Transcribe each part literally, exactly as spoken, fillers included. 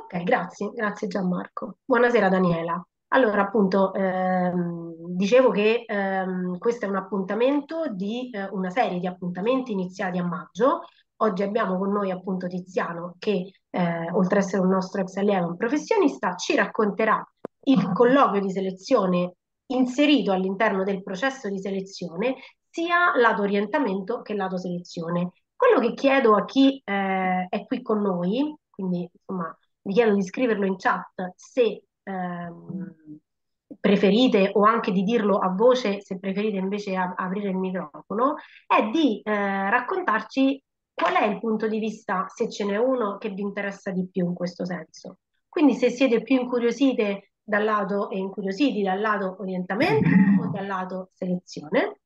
Ok, grazie, grazie Gianmarco. Buonasera Daniela. Allora, appunto, ehm, dicevo che ehm, questo è un appuntamento di eh, una serie di appuntamenti iniziati a maggio. Oggi abbiamo con noi appunto Tiziano che, eh, oltre ad essere un nostro ex allievo, un professionista, ci racconterà il colloquio di selezione inserito all'interno del processo di selezione, sia lato orientamento che lato selezione. Quello che chiedo a chi eh, è qui con noi, quindi insomma vi chiedo di scriverlo in chat se ehm, preferite o anche di dirlo a voce se preferite invece a- aprire il microfono, è di eh, raccontarci qual è il punto di vista, se ce n'è uno, che vi interessa di più in questo senso. Quindi se siete più incuriosite dal lato e incuriositi dal lato orientamento o dal lato selezione,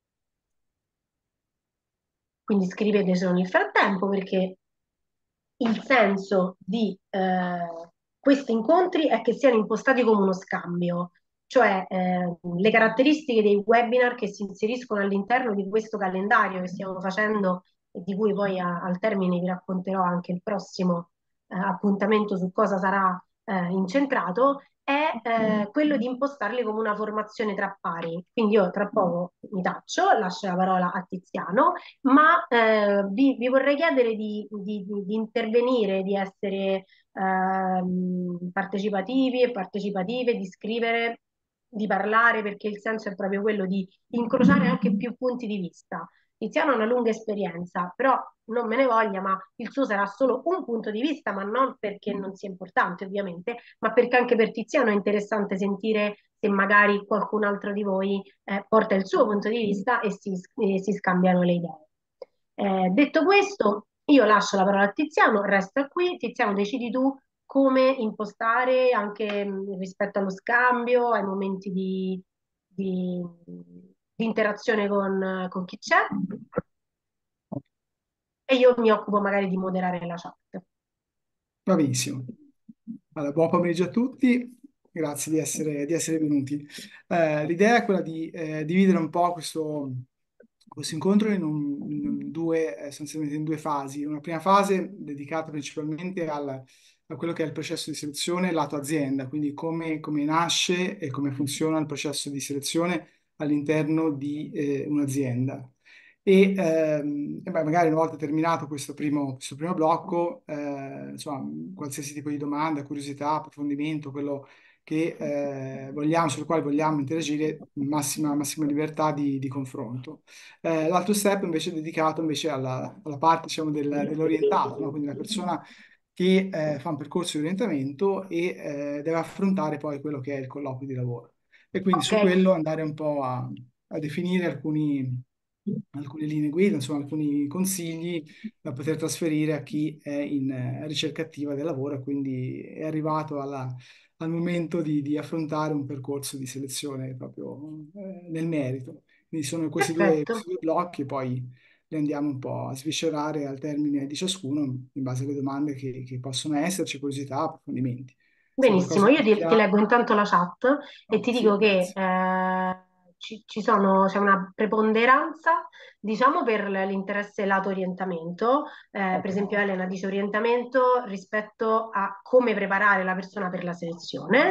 quindi scrivetecelo nel frattempo perché il senso di eh, questi incontri è che siano impostati come uno scambio, cioè eh, le caratteristiche dei webinar che si inseriscono all'interno di questo calendario che stiamo facendo e di cui poi a- al termine vi racconterò anche il prossimo eh, appuntamento su cosa sarà eh, incentrato, è eh, quello di impostarli come una formazione tra pari. Quindi io tra poco mi taccio, lascio la parola a Tiziano, ma eh, vi, vi vorrei chiedere di, di- di- di intervenire, di essere ehm, partecipativi e partecipative, di scrivere, di parlare, perché il senso è proprio quello di incrociare anche più punti di vista. Tiziano ha una lunga esperienza, però non me ne voglia, ma il suo sarà solo un punto di vista, ma non perché non sia importante, ovviamente, ma perché anche per Tiziano è interessante sentire se magari qualcun altro di voi eh, porta il suo punto di vista e si, e si scambiano le idee. Eh, detto questo, io lascio la parola a Tiziano, resta qui. Tiziano, decidi tu come impostare anche mh, rispetto allo scambio, ai momenti di, di- di interazione con, con chi c'è e io mi occupo magari di moderare la chat. Va benissimo. Allora, buon pomeriggio a tutti, grazie di essere, di essere venuti. Eh, l'idea è quella di eh, dividere un po' questo, questo incontro in, un- in due, eh, essenzialmente in due fasi. Una prima fase dedicata principalmente al- a quello che è il processo di selezione lato azienda, quindi come, come nasce e come funziona il processo di selezione all'interno di eh, un'azienda. E, ehm, e beh, magari una volta terminato questo primo, questo primo blocco, eh, insomma, qualsiasi tipo di domanda, curiosità, approfondimento, quello che eh, vogliamo, sul quale vogliamo interagire, massima, massima libertà di, di confronto. Eh, l'altro step invece è dedicato invece alla, alla parte, diciamo, del- dell'orientato, no? Quindi la persona che eh, fa un percorso di orientamento e eh, deve affrontare poi quello che è il colloquio di lavoro. E quindi Ok, su quello andare un po' a, a definire alcuni alcune linee guida, insomma, alcuni consigli da poter trasferire a chi è in eh, ricerca attiva del lavoro e quindi è arrivato alla- al momento di, di affrontare un percorso di selezione proprio eh, nel merito. Quindi sono questi due, perfetto. questi due blocchi e poi li andiamo un po' a sviscerare al termine di ciascuno in base alle domande che, che possono esserci, curiosità, approfondimenti. Se Benissimo, qualcosa io non è ti, ti chiaro, leggo intanto la chat e ti sì, dico che grazie. eh, ci, ci sono, c'è una preponderanza, diciamo, per l'interesse lato orientamento. Eh, per Ok. esempio, Elena dice orientamento rispetto a come preparare la persona per la selezione.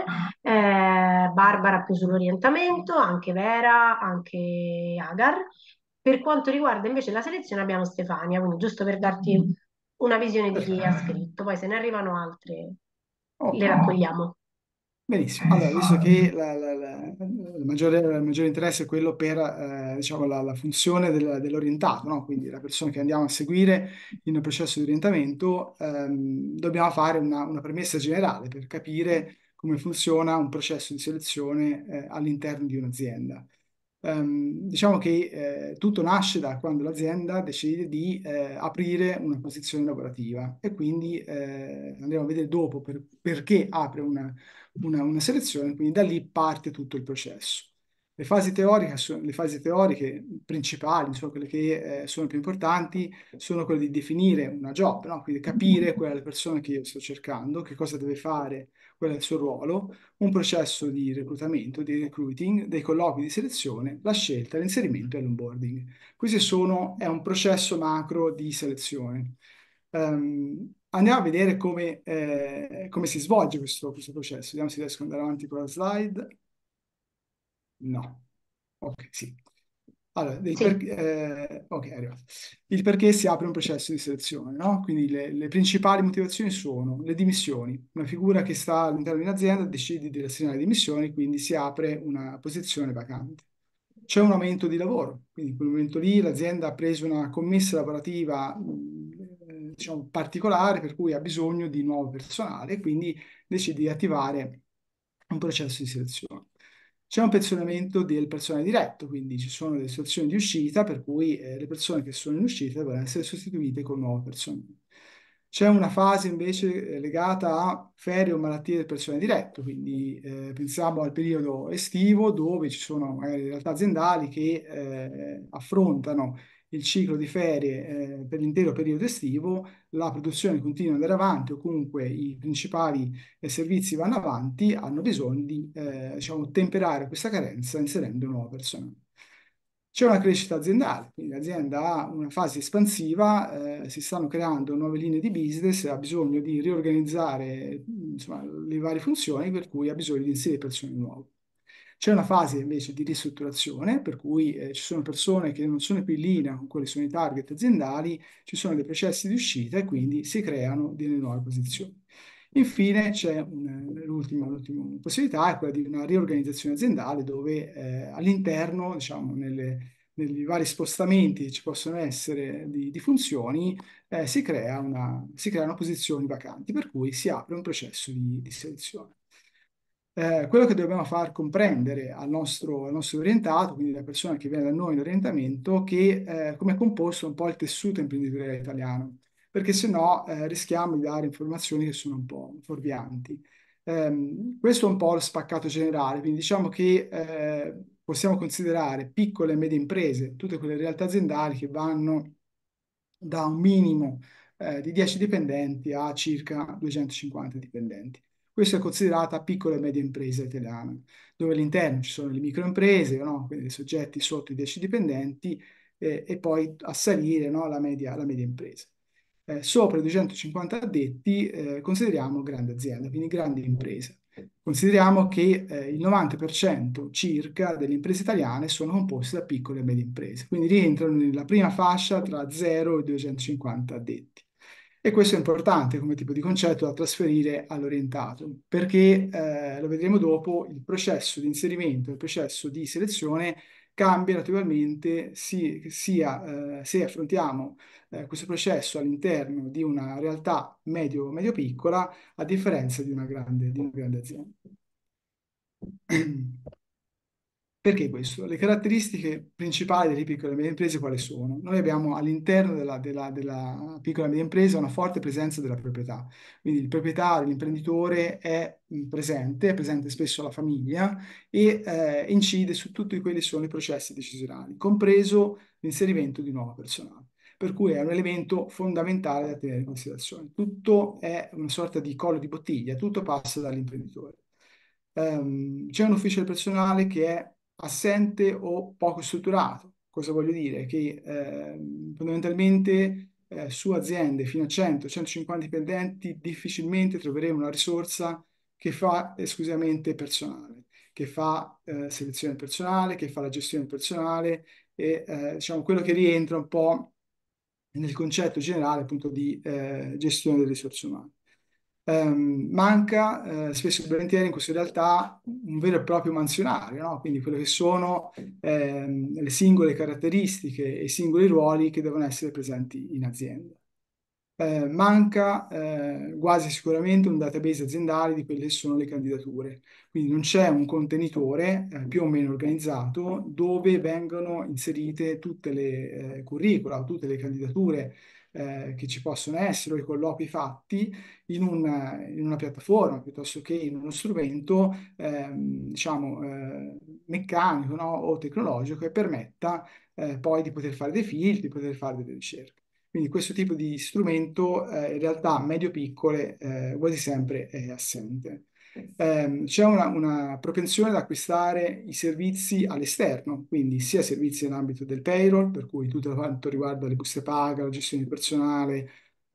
Eh, Barbara più sull'orientamento, anche Vera, anche Agar. Per quanto riguarda invece la selezione abbiamo Stefania, quindi giusto per darti una visione di chi ha Perfetto. scritto, poi se ne arrivano altre Ok. le raccogliamo. Benissimo, allora, visto che la- la- la- il maggiore, il maggiore interesse è quello per eh, diciamo, la, la funzione del- dell'orientato, no? Quindi la persona che andiamo a seguire in un processo di orientamento, ehm, dobbiamo fare una, una premessa generale per capire come funziona un processo di selezione eh, all'interno di un'azienda. Ehm, diciamo che eh, tutto nasce da quando l'azienda decide di eh, aprire una posizione lavorativa e quindi eh, andremo a vedere dopo per- perché apre una, una- una selezione, quindi da lì parte tutto il processo. Le fasi teoriche, sono- le fasi teoriche principali, insomma, quelle che eh, sono più importanti, sono quelle di definire una job, no? Quindi capire qual è la persona che io sto cercando, che cosa deve fare, qual è il suo ruolo, un processo di reclutamento, di recruiting, dei colloqui di selezione, la scelta, l'inserimento e l'onboarding. Questi sono, è un processo macro di selezione. Ehm, andiamo a vedere come, eh, come si svolge questo, questo processo. Vediamo se riesco ad andare avanti con la slide. No. Ok, sì. Allora, il, per- Sì, eh, ok, è arrivato. Il perché si apre un processo di selezione, no? Quindi le, le principali motivazioni sono le dimissioni. Una figura che sta all'interno di un'azienda decide di rassegnare le dimissioni, quindi si apre una posizione vacante. C'è un aumento di lavoro, quindi in quel momento lì l'azienda ha preso una commessa lavorativa, mh, eh, diciamo, particolare per cui ha bisogno di nuovo personale e quindi decide di attivare un processo di selezione. C'è un pensionamento del personale diretto, quindi ci sono delle situazioni di uscita per cui eh, le persone che sono in uscita devono essere sostituite con nuovo personale. C'è una fase invece eh, legata a ferie o malattie del personale diretto, quindi eh, pensiamo al periodo estivo dove ci sono magari realtà aziendali che eh, affrontano il ciclo di ferie eh, per l'intero periodo estivo, la produzione continua ad andare avanti o comunque i principali eh, servizi vanno avanti, hanno bisogno di eh, diciamo, temperare questa carenza inserendo nuovo personale. C'è una crescita aziendale, quindi l'azienda ha una fase espansiva, eh, si stanno creando nuove linee di business, ha bisogno di riorganizzare insomma, le varie funzioni, per cui ha bisogno di inserire persone nuove. C'è una fase invece di ristrutturazione, per cui eh, ci sono persone che non sono più in linea con quelli che sono i target aziendali, ci sono dei processi di uscita e quindi si creano delle nuove posizioni. Infine c'è un- l'ultima, l'ultima possibilità, è quella di una riorganizzazione aziendale dove eh, all'interno, diciamo, nelle- negli vari spostamenti che ci possono essere di, di funzioni, eh, si crea una- si creano posizioni vacanti, per cui si apre un processo di, di selezione. Eh, quello che dobbiamo far comprendere al nostro, al nostro orientato, quindi la persona che viene da noi in orientamento, che eh, come è composto un po' il tessuto imprenditoriale italiano, perché se no eh, rischiamo di dare informazioni che sono un po' fuorvianti. Ehm, questo è un po' lo spaccato generale, quindi diciamo che eh, possiamo considerare piccole e medie imprese, tutte quelle realtà aziendali che vanno da un minimo eh, di dieci dipendenti a circa duecentocinquanta dipendenti. Questa è considerata piccola e media impresa italiana, dove all'interno ci sono le microimprese, no? Quindi soggetti sotto i dieci dipendenti, eh, e poi a salire, no? La media, la media impresa. Eh, sopra i duecentocinquanta addetti eh, consideriamo grande azienda, quindi grandi imprese. Consideriamo che eh, il novanta per cento circa delle imprese italiane sono composte da piccole e medie imprese, quindi rientrano nella prima fascia tra zero e duecentocinquanta addetti. E questo è importante come tipo di concetto da trasferire all'orientato, perché eh, lo vedremo dopo, il processo di inserimento, il processo di selezione cambia naturalmente si- sia eh, se affrontiamo eh, questo processo all'interno di una realtà medio, medio-piccola, a differenza di una grande, di una grande azienda. Perché questo? Le caratteristiche principali delle piccole e medie imprese quali sono? Noi abbiamo all'interno della, della- della piccola e media impresa una forte presenza della proprietà, quindi il proprietario, l'imprenditore è mh, presente, è presente spesso la famiglia e eh, incide su tutti quelli che sono i processi decisionali, compreso l'inserimento di nuovo personale. Per cui è un elemento fondamentale da tenere in considerazione. Tutto è una sorta di collo di bottiglia, tutto passa dall'imprenditore. Ehm, c'è un ufficio del personale che è assente o poco strutturato. Cosa voglio dire? Che ehm, fondamentalmente eh, su aziende fino a cento centocinquanta dipendenti difficilmente troveremo una risorsa che fa esclusivamente personale, che fa eh, selezione del personale, che fa la gestione del personale e eh, diciamo quello che rientra un po' nel concetto generale appunto di eh, gestione delle risorse umane. Ehm, manca eh, spesso e volentieri in questa realtà un vero e proprio mansionario, no? Quindi quello che sono ehm, le singole caratteristiche e i singoli ruoli che devono essere presenti in azienda. Eh, manca eh, quasi sicuramente un database aziendale di quelle che sono le candidature, quindi non c'è un contenitore eh, più o meno organizzato dove vengono inserite tutte le eh, curricula o tutte le candidature eh, che ci possono essere o i colloqui fatti in, un- in una piattaforma piuttosto che in uno strumento ehm, diciamo eh, meccanico, no, o tecnologico che permetta eh, poi di poter fare dei filtri, di poter fare delle ricerche. Quindi questo tipo di strumento eh, in realtà medio-piccole eh, quasi sempre è assente. Ehm, c'è una, una propensione ad acquistare i servizi all'esterno, quindi sia servizi nell'ambito del payroll, per cui tutto quanto riguarda le buste paga, la gestione del personale,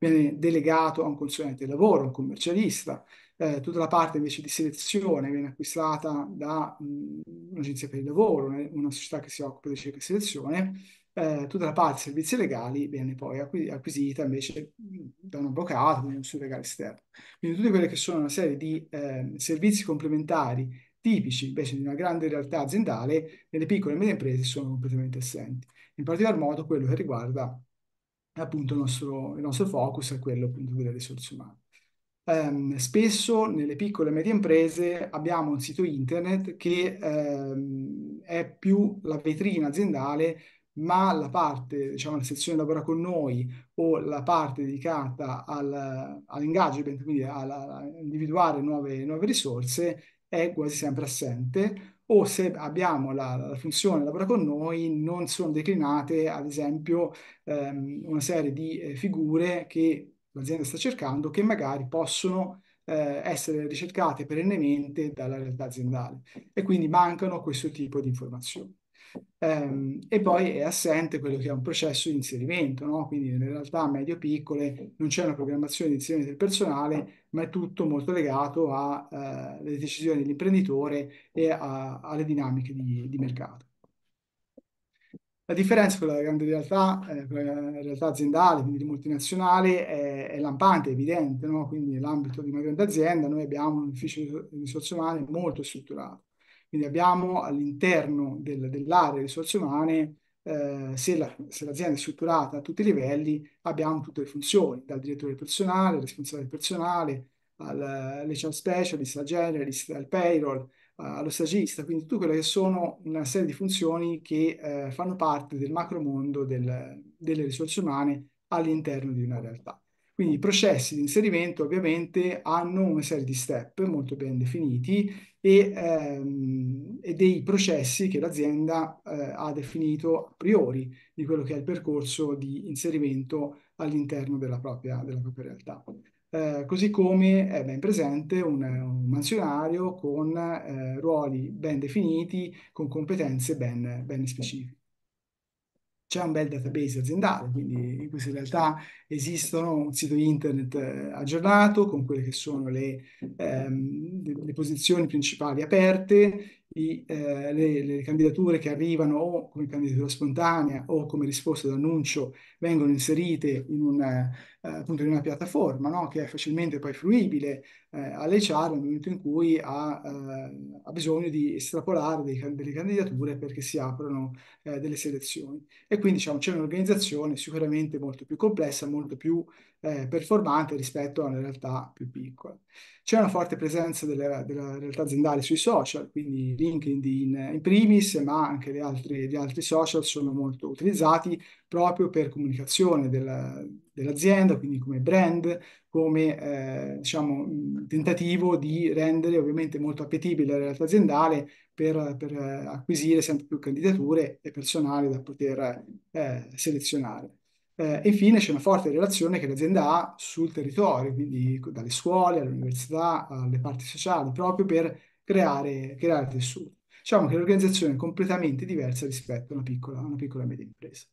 viene delegato a un consulente del lavoro, un commercialista. Eh, tutta la parte invece di selezione viene acquistata da mh, un'agenzia per il lavoro, una una società che si occupa di ricerca e selezione. Eh, tutta la parte servizi legali viene poi acqui- acquisita invece mh, da un avvocato, quindi un surrogato esterno. Quindi tutte quelle che sono una serie di eh, servizi complementari tipici invece di una grande realtà aziendale, nelle piccole e medie imprese sono completamente assenti. In particolar modo quello che riguarda appunto il nostro, il nostro focus è quello appunto delle risorse umane. Ehm, spesso nelle piccole e medie imprese abbiamo un sito internet che ehm, è più la vetrina aziendale, ma la parte, diciamo, la sezione lavora con noi o la parte dedicata al, all'engagement, quindi alla- a individuare nuove, nuove risorse, è quasi sempre assente. O se abbiamo la, la funzione lavora con noi, non sono declinate, ad esempio, ehm, una serie di eh, figure che l'azienda sta cercando che magari possono eh, essere ricercate perennemente dalla realtà aziendale e quindi mancano questo tipo di informazioni. Ehm, e poi è assente quello che è un processo di inserimento, no? Quindi nelle realtà medio-piccole non c'è una programmazione di inserimento del personale, ma è tutto molto legato alle decisioni dell'imprenditore e a- alle dinamiche di di mercato. La differenza con la grande realtà, eh, con la realtà aziendale, quindi di multinazionale, è, è lampante, è evidente, no? Quindi nell'ambito di una grande azienda noi abbiamo un ufficio di risorse umane molto strutturato. Quindi abbiamo all'interno del- dell'area di risorse umane, eh, se la- se l'azienda è strutturata a tutti i livelli, abbiamo tutte le funzioni, dal direttore del personale, al responsabile del personale, all'H R specialist, al generalist, al payroll, allo stagista, quindi tutte quelle che sono una serie di funzioni che eh, fanno parte del macromondo del- delle risorse umane all'interno di una realtà. Quindi i processi di inserimento ovviamente hanno una serie di step molto ben definiti e, ehm, e dei processi che l'azienda eh, ha definito a priori di quello che è il percorso di inserimento all'interno della propria, della propria realtà. Eh, così come è ben presente un, un mansionario con eh, ruoli ben definiti, con competenze ben, ben specifiche. C'è un bel database aziendale, quindi in queste realtà esistono un sito internet eh, aggiornato con quelle che sono le, ehm, le- le posizioni principali aperte, i, eh, le, le candidature che arrivano o come candidatura spontanea o come risposta d'annuncio vengono inserite in, un, eh, appunto in una piattaforma, no? Che è facilmente poi fruibile eh, all'H R nel momento in cui ha, eh, ha bisogno di estrapolare dei can- delle candidature perché si aprono eh, delle selezioni. E quindi diciamo, c'è un'organizzazione sicuramente molto più complessa, molto più eh, performante rispetto a una realtà più piccola. C'è una forte presenza della, della realtà aziendale sui social, quindi LinkedIn in, in primis, ma anche gli altri, gli altri social sono molto utilizzati proprio per comunicazione della- dell'azienda, quindi come brand, come eh, diciamo, mh, tentativo di rendere ovviamente molto appetibile la realtà aziendale per, per, eh, acquisire sempre più candidature e personale da poter eh, selezionare. Eh, infine c'è una forte relazione che l'azienda ha sul territorio, quindi dalle scuole alle università, alle parti sociali, proprio per creare, creare tessuto. Diciamo che l'organizzazione è completamente diversa rispetto a una piccola, a una piccola e media impresa.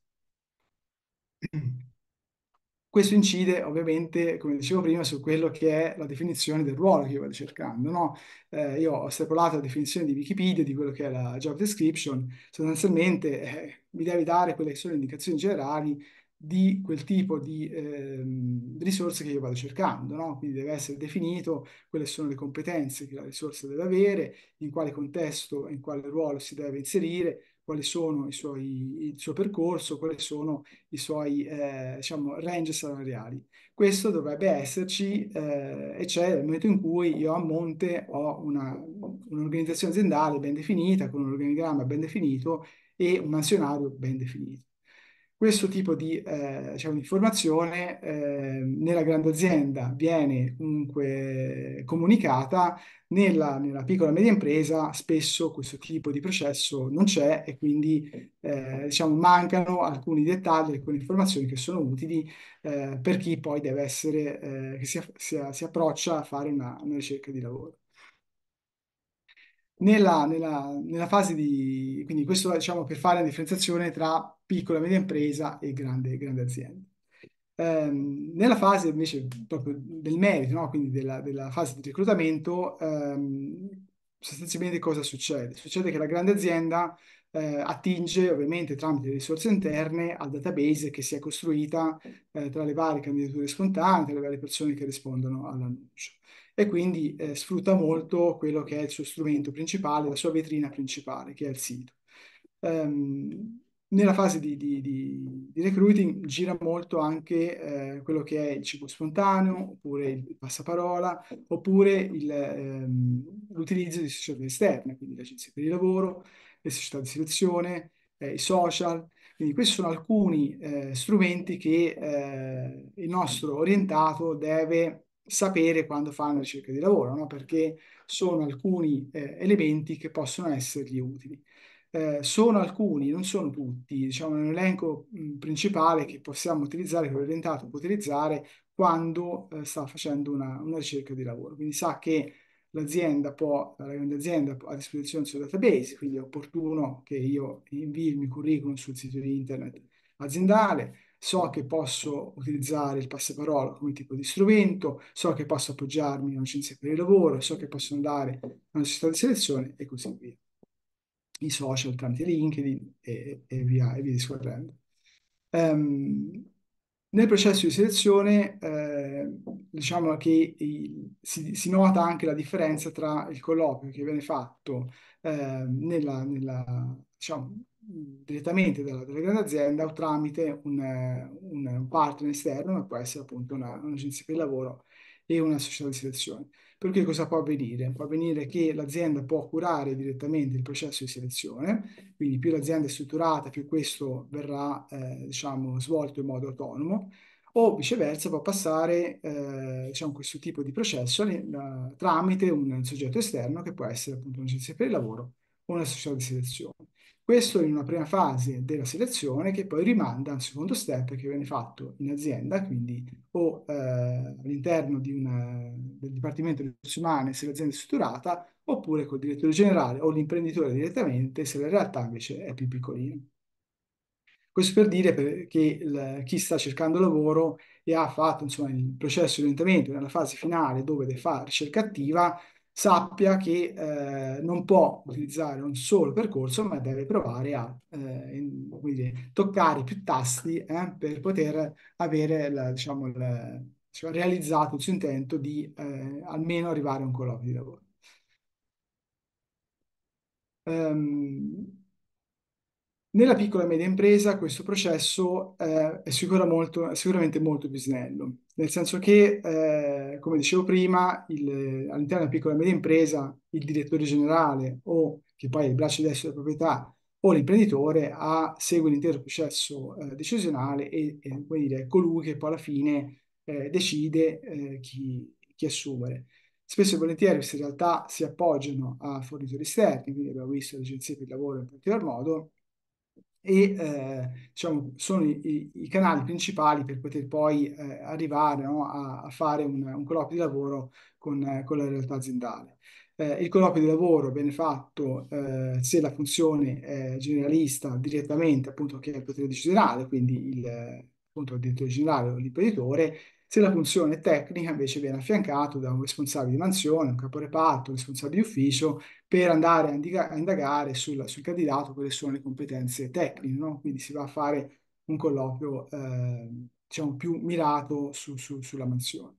Questo incide ovviamente, come dicevo prima, su quello che è la definizione del ruolo che io vado cercando, no? Eh, io ho estrapolato la definizione di Wikipedia di quello che è la job description, sostanzialmente eh, mi devi dare quelle che sono le indicazioni generali di quel tipo di ehm, risorse che io vado cercando, no? Quindi deve essere definito quali sono le competenze che la risorsa deve avere, in quale contesto e in quale ruolo si deve inserire, quali sono i suoi, il suo percorso, quali sono i suoi eh, diciamo, range salariali. Questo dovrebbe esserci eh, e c'è nel momento in cui io a monte ho una- un'organizzazione aziendale ben definita, con un organigramma ben definito e un mansionario ben definito. Questo tipo di, eh, diciamo, di informazione eh, nella grande azienda viene comunque comunicata, nella, nella piccola e media impresa spesso questo tipo di processo non c'è e quindi eh, diciamo, mancano alcuni dettagli, alcune informazioni che sono utili eh, per chi poi deve essere, eh, che si, si- si approccia a fare una, una ricerca di lavoro. Nella, nella- nella fase di, quindi questo diciamo per fare la differenziazione tra piccola e media impresa e grande, grande azienda. Ehm, nella fase invece proprio del merito, no? Quindi della, della fase di reclutamento, ehm, sostanzialmente cosa succede? Succede che la grande azienda eh, attinge ovviamente tramite le risorse interne al database che si è costruita eh, tra le varie candidature spontanee, tra le varie persone che rispondono all'annuncio. E quindi eh, sfrutta molto quello che è il suo strumento principale, la sua vetrina principale, che è il sito. Ehm, Nella fase di, di- di- di recruiting gira molto anche eh, quello che è il cibo spontaneo, oppure il passaparola, oppure il, ehm, l'utilizzo di società esterne, quindi le agenzie per il lavoro, le società di selezione, eh, i social. Quindi questi sono alcuni eh, strumenti che eh, il nostro orientato deve sapere quando fa una ricerca di lavoro, no? Perché sono alcuni eh, elementi che possono essergli utili. Eh, sono alcuni, non sono tutti, diciamo, un elenco mh, principale che possiamo utilizzare, che l'orientato può utilizzare quando eh, sta facendo una, una ricerca di lavoro. Quindi sa che l'azienda può, la grande azienda ha a disposizione il suo database, quindi è opportuno che io invii il mio curriculum sul sito di internet aziendale. So che posso utilizzare il passaparola come tipo di strumento, so che posso appoggiarmi a un'agenzia per il lavoro, so che posso andare a una società di selezione e così via. I social tramite LinkedIn e, e via, e via discorrendo. Ehm, Nel processo di selezione, eh, diciamo che i- si, si nota anche la differenza tra il colloquio che viene fatto eh, nella, nella, diciamo, direttamente dalla, dalla grande azienda o tramite un, eh, un- un partner esterno, che può essere appunto una- un'agenzia per il lavoro e una società di selezione. Per cui cosa può avvenire? Può avvenire che l'azienda può curare direttamente il processo di selezione, quindi più l'azienda è strutturata, più questo verrà, eh, diciamo, svolto in modo autonomo, o viceversa può passare, eh, diciamo, questo tipo di processo eh, tramite un soggetto esterno che può essere appunto un'agenzia per il lavoro o una società di selezione. Questo in una prima fase della selezione che poi rimanda a un secondo step che viene fatto in azienda, quindi o eh, all'interno di una- del Dipartimento delle risorse umane se l'azienda è strutturata, oppure col direttore generale o l'imprenditore direttamente se la realtà invece è più piccolina. Questo per dire per- che il- chi sta cercando lavoro e ha fatto insomma, il processo di orientamento nella fase finale dove deve fare ricerca attiva, sappia che eh, non può utilizzare un solo percorso, ma deve provare a eh, in- come dire, toccare più tasti eh, per poter avere la- diciamo, il- diciamo, realizzato il suo intento di eh, almeno arrivare a un colloquio di lavoro. Ehm, Nella piccola e media impresa questo processo eh, è, sicura molto- è sicuramente molto più snello, nel senso che, eh, come dicevo prima, il- all'interno della piccola e media impresa il direttore generale o che poi è il braccio destro della proprietà o l'imprenditore ha- segue l'intero processo eh, decisionale e, e, come dire, è colui che poi alla fine eh, decide eh, chi, chi assumere. Spesso e volentieri queste realtà si appoggiano a fornitori esterni, quindi abbiamo visto le agenzie per il lavoro in particolar modo, e eh, diciamo, sono i, i- i canali principali per poter poi eh, arrivare, no, a, a fare un, un colloquio di lavoro con, eh, con la realtà aziendale. Eh, il colloquio di lavoro viene fatto eh, se la funzione è generalista direttamente, appunto, che è il potere decisionale, quindi il, eh, appunto, il direttore generale o l'imprenditore. Se la funzione tecnica invece viene affiancato da un responsabile di mansione, un caporeparto, un responsabile di ufficio per andare a, indica- a indagare sul, sul candidato quali sono le competenze tecniche, no? Quindi si va a fare un colloquio, eh, diciamo, più mirato su- su- sulla mansione.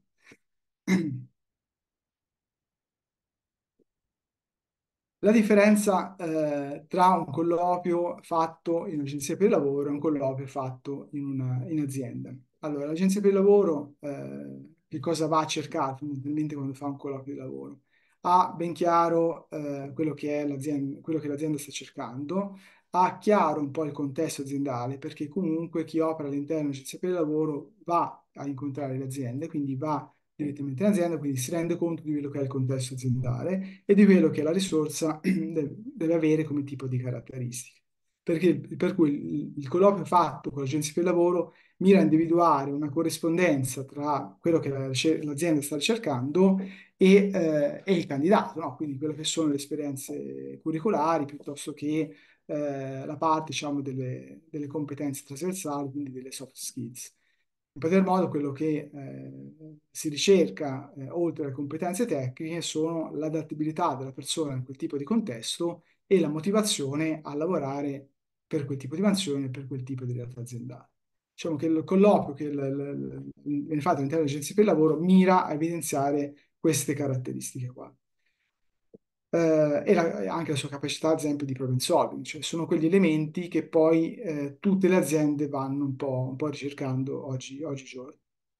La differenza eh, tra un colloquio fatto in un'agenzia per il lavoro e un colloquio fatto in, una, in azienda. Allora, l'agenzia per il lavoro eh, che cosa va a cercare fondamentalmente quando fa un colloquio di lavoro? Ha ben chiaro eh, quello che è l'azienda, quello che l'azienda sta cercando, ha chiaro un po' il contesto aziendale, perché comunque chi opera all'interno dell'agenzia per il lavoro va a incontrare le aziende, quindi va direttamente in azienda, quindi si rende conto di quello che è il contesto aziendale e di quello che la risorsa deve deve avere come tipo di caratteristiche. Perché, per cui il, il colloquio fatto con l'agenzia per il lavoro mira a individuare una corrispondenza tra quello che la ricer- l'azienda sta ricercando e, eh, e il candidato, no? Quindi quelle che sono le esperienze curricolari piuttosto che eh, la parte, diciamo, delle, delle competenze trasversali, quindi delle soft skills. In particolar modo quello che eh, si ricerca, eh, oltre alle competenze tecniche, sono l'adattabilità della persona in quel tipo di contesto e la motivazione a lavorare per quel tipo di mansione, per quel tipo di realtà aziendale. Diciamo che il colloquio che il- il- il- viene fatto all'interno dell'agenzia per il lavoro mira a evidenziare queste caratteristiche qua. Eh, e la- anche la sua capacità, ad esempio, di problem solving, cioè sono quegli elementi che poi eh, tutte le aziende vanno un po', un po' ricercando oggi, oggigiorno.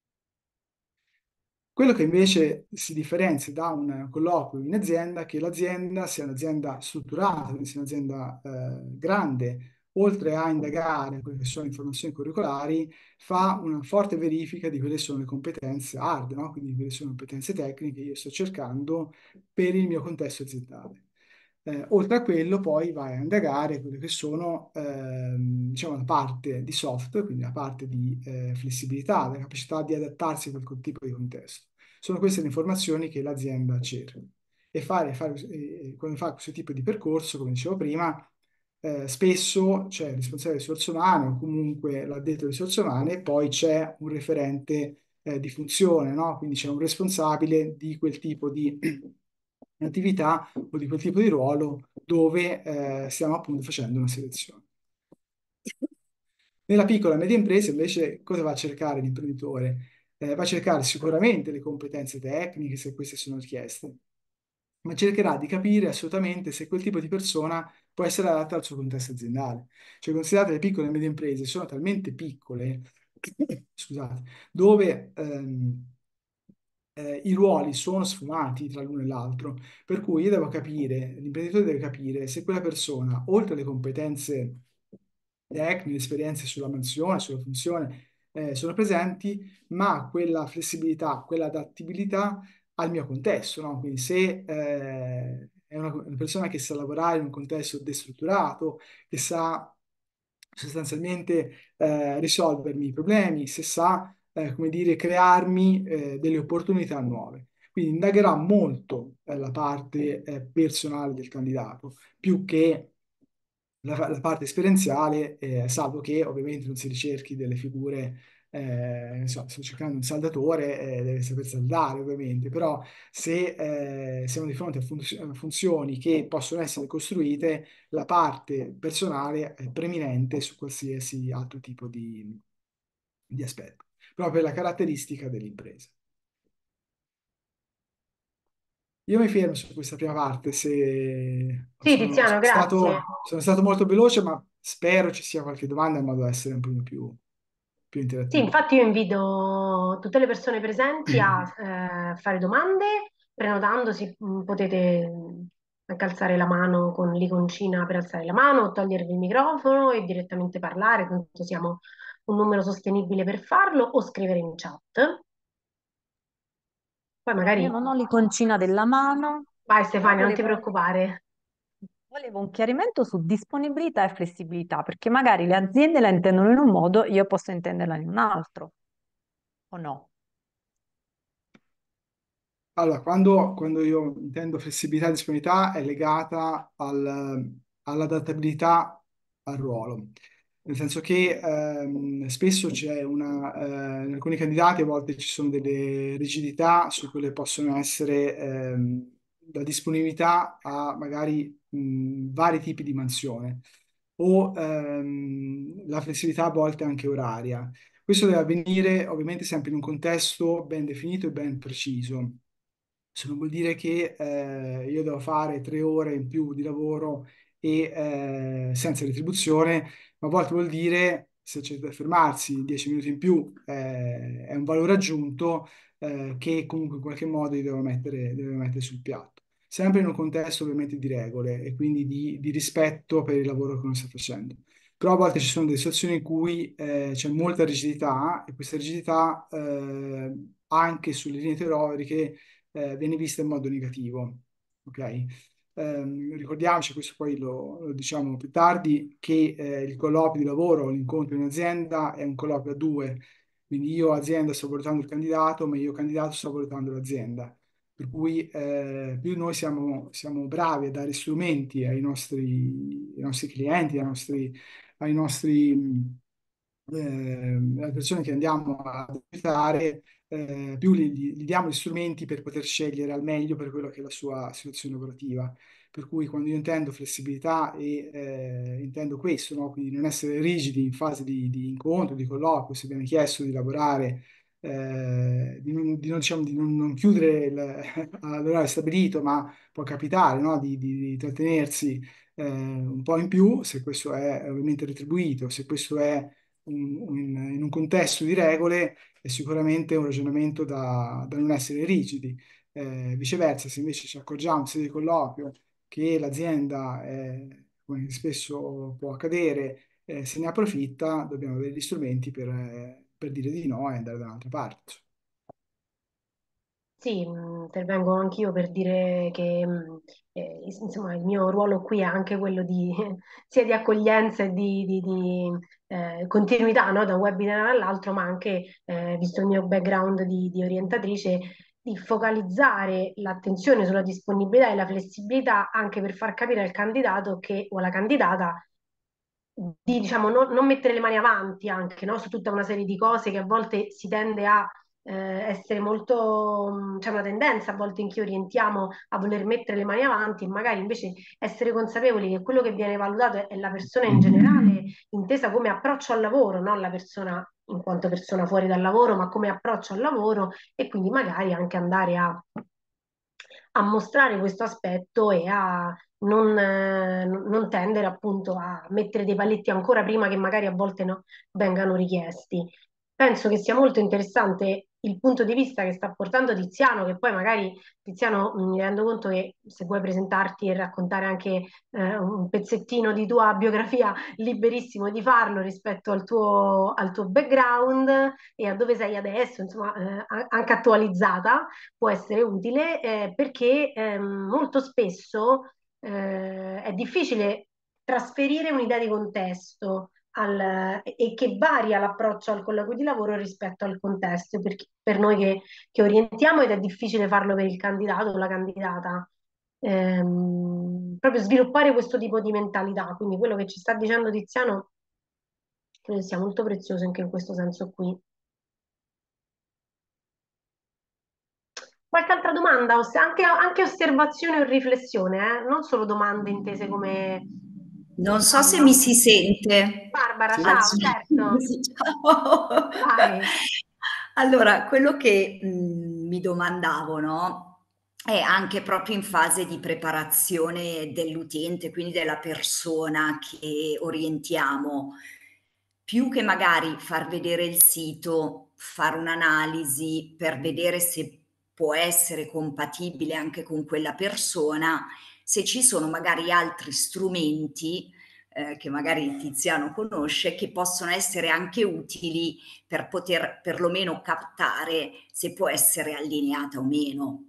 Quello che invece si differenzia da un colloquio in azienda è che l'azienda sia un'azienda strutturata, quindi sia un'azienda eh, grande, oltre a indagare quelle che sono informazioni curricolari, fa una forte verifica di quelle sono le competenze hard, no? Quindi quelle sono le competenze tecniche che io sto cercando per il mio contesto aziendale. Eh, oltre a quello, poi vai a indagare quelle che sono, ehm, diciamo, la parte di soft, quindi la parte di eh, flessibilità, la capacità di adattarsi a quel tipo di contesto. Sono queste le informazioni che l'azienda cerca. E fare, fare, e quando fa questo tipo di percorso, come dicevo prima, eh, spesso c'è il responsabile di risorse umane o comunque l'addetto alle risorse umane e poi c'è un referente eh, di funzione, no? Quindi c'è un responsabile di quel tipo di attività o di quel tipo di ruolo dove eh, stiamo appunto facendo una selezione. Nella piccola e media impresa invece cosa va a cercare l'imprenditore? Eh, va a cercare sicuramente le competenze tecniche se queste sono richieste, ma cercherà di capire assolutamente se quel tipo di persona può essere adatta al suo contesto aziendale. Cioè, considerate le piccole e medie imprese sono talmente piccole, scusate, dove ehm, eh, i ruoli sono sfumati tra l'uno e l'altro, per cui io devo capire, l'imprenditore deve capire se quella persona, oltre alle competenze tecniche, esperienze sulla mansione, sulla funzione, eh, sono presenti, ma quella flessibilità, quella adattabilità al mio contesto, no? Quindi se eh, è una, una persona che sa lavorare in un contesto destrutturato, che sa sostanzialmente eh, risolvermi i problemi, se sa, eh, come dire, crearmi eh, delle opportunità nuove. Quindi indagherà molto eh, la parte eh, personale del candidato, più che la, la parte esperienziale, eh, salvo che ovviamente non si ricerchi delle figure, eh, non so, sto cercando un saldatore, eh, deve saper saldare ovviamente, però se eh, siamo di fronte a, funz- a funzioni che possono essere costruite, la parte personale è preminente su qualsiasi altro tipo di, di aspetto, proprio per la caratteristica dell'impresa. Io mi fermo su questa prima parte, se Sì, sono, Tiziano, sono grazie. stato, sono stato molto veloce, ma spero ci sia qualche domanda in modo da essere un po' più, più Sì, interattivo. infatti io invito tutte le persone presenti a eh, fare domande, prenotandosi mh, potete mh, anche alzare la mano con l'iconcina per alzare la mano o togliervi il microfono e direttamente parlare, tanto siamo un numero sostenibile per farlo, o scrivere in chat. Poi No, io magari, non ho l'iconcina della mano, vai però Stefania, non ti volevo, preoccupare. volevo un chiarimento su disponibilità e flessibilità, perché magari le aziende la intendono in un modo, io posso intenderla in un altro, o no? Allora, quando, quando io intendo flessibilità e disponibilità è legata al- all'adattabilità al ruolo, nel senso che ehm, spesso c'è una, eh, in alcuni candidati a volte ci sono delle rigidità su quelle possono essere ehm, la disponibilità a magari mh, vari tipi di mansione o ehm, la flessibilità a volte anche oraria. Questo deve avvenire ovviamente sempre in un contesto ben definito e ben preciso. Se non vuol dire che eh, io devo fare tre ore in più di lavoro e eh, senza retribuzione, ma a volte vuol dire, se c'è da fermarsi dieci minuti in più, eh, è un valore aggiunto eh, che comunque in qualche modo io devo mettere, devo mettere sul piatto. Sempre in un contesto ovviamente di regole e quindi di, di rispetto per il lavoro che uno sta facendo. Però a volte ci sono delle situazioni in cui eh, c'è molta rigidità e questa rigidità eh, anche sulle linee teoriche eh, viene vista in modo negativo. Ok? Ehm, ricordiamoci, questo poi lo, lo diciamo più tardi, che eh, il colloquio di lavoro, l'incontro in azienda è un colloquio a due, quindi io azienda sto valutando il candidato, ma io candidato sto valutando l'azienda. Per cui eh, più noi siamo, siamo bravi a dare strumenti ai nostri, ai nostri clienti, ai nostri, ai nostri eh, le persone che andiamo ad aiutare, eh, più gli, gli- gli diamo gli strumenti per poter scegliere al meglio per quello che è la sua situazione lavorativa. Per cui quando io intendo flessibilità e eh, intendo questo, no? Quindi non essere rigidi in fase di, di incontro, di colloquio, se viene chiesto di lavorare, eh, di, non, di non, diciamo, di non- non chiudere il- all'orario stabilito, ma può capitare, no? Di, di- di trattenersi eh, un po' in più, se questo è ovviamente retribuito, se questo è un- un- in un contesto di regole, è sicuramente un ragionamento da, da non essere rigidi. Eh, viceversa, se invece ci accorgiamo in sede di colloquio che l'azienda, eh, come spesso può accadere, eh, se ne approfitta, dobbiamo avere gli strumenti per, eh, per dire di no e andare da un'altra parte. Sì, mh, intervengo anch'io per dire che mh, eh, insomma, il mio ruolo qui è anche quello di, sia di accoglienza e di, di- di, eh, continuità, no, da un webinar all'altro, ma anche, eh, visto il mio background di, di orientatrice, di focalizzare l'attenzione sulla disponibilità e la flessibilità anche per far capire al candidato che, o alla candidata di diciamo, non, non mettere le mani avanti anche no, su tutta una serie di cose che a volte si tende a eh, essere molto, mh, c'è una tendenza a volte in cui orientiamo a voler mettere le mani avanti e magari invece essere consapevoli che quello che viene valutato è, è la persona in generale, intesa come approccio al lavoro, non la persona in quanto persona fuori dal lavoro, ma come approccio al lavoro e quindi magari anche andare a a mostrare questo aspetto e a non, eh, non tendere appunto a mettere dei paletti ancora prima che magari a volte no, vengano richiesti. Penso che sia molto interessante il punto di vista che sta portando Tiziano, che poi magari Tiziano mh, mi rendo conto che se vuoi presentarti e raccontare anche eh, un pezzettino di tua biografia, liberissimo di farlo rispetto al tuo, al tuo background e a dove sei adesso, insomma, eh, anche attualizzata può essere utile eh, perché ehm, molto spesso eh, è difficile trasferire un'idea di contesto al- e che varia l'approccio al colloquio di lavoro rispetto al contesto per, per noi che, che orientiamo ed è difficile farlo per il candidato o la candidata. Ehm, proprio sviluppare questo tipo di mentalità, quindi quello che ci sta dicendo Tiziano credo sia molto prezioso anche in questo senso qui. Qualche altra domanda, Oss- anche, anche osservazione o riflessione, eh? Non solo domande intese come Non so se domanda. mi si sente. Barbara, Sì? ciao, Alzo- certo, sì, ciao. vai. Allora, quello che mh, mi domandavo, no? È anche proprio in fase di preparazione dell'utente, quindi della persona che orientiamo, più che magari far vedere il sito, fare un'analisi per vedere se può essere compatibile anche con quella persona, se ci sono magari altri strumenti eh, che magari Tiziano conosce, che possono essere anche utili per poter perlomeno captare se può essere allineata o meno.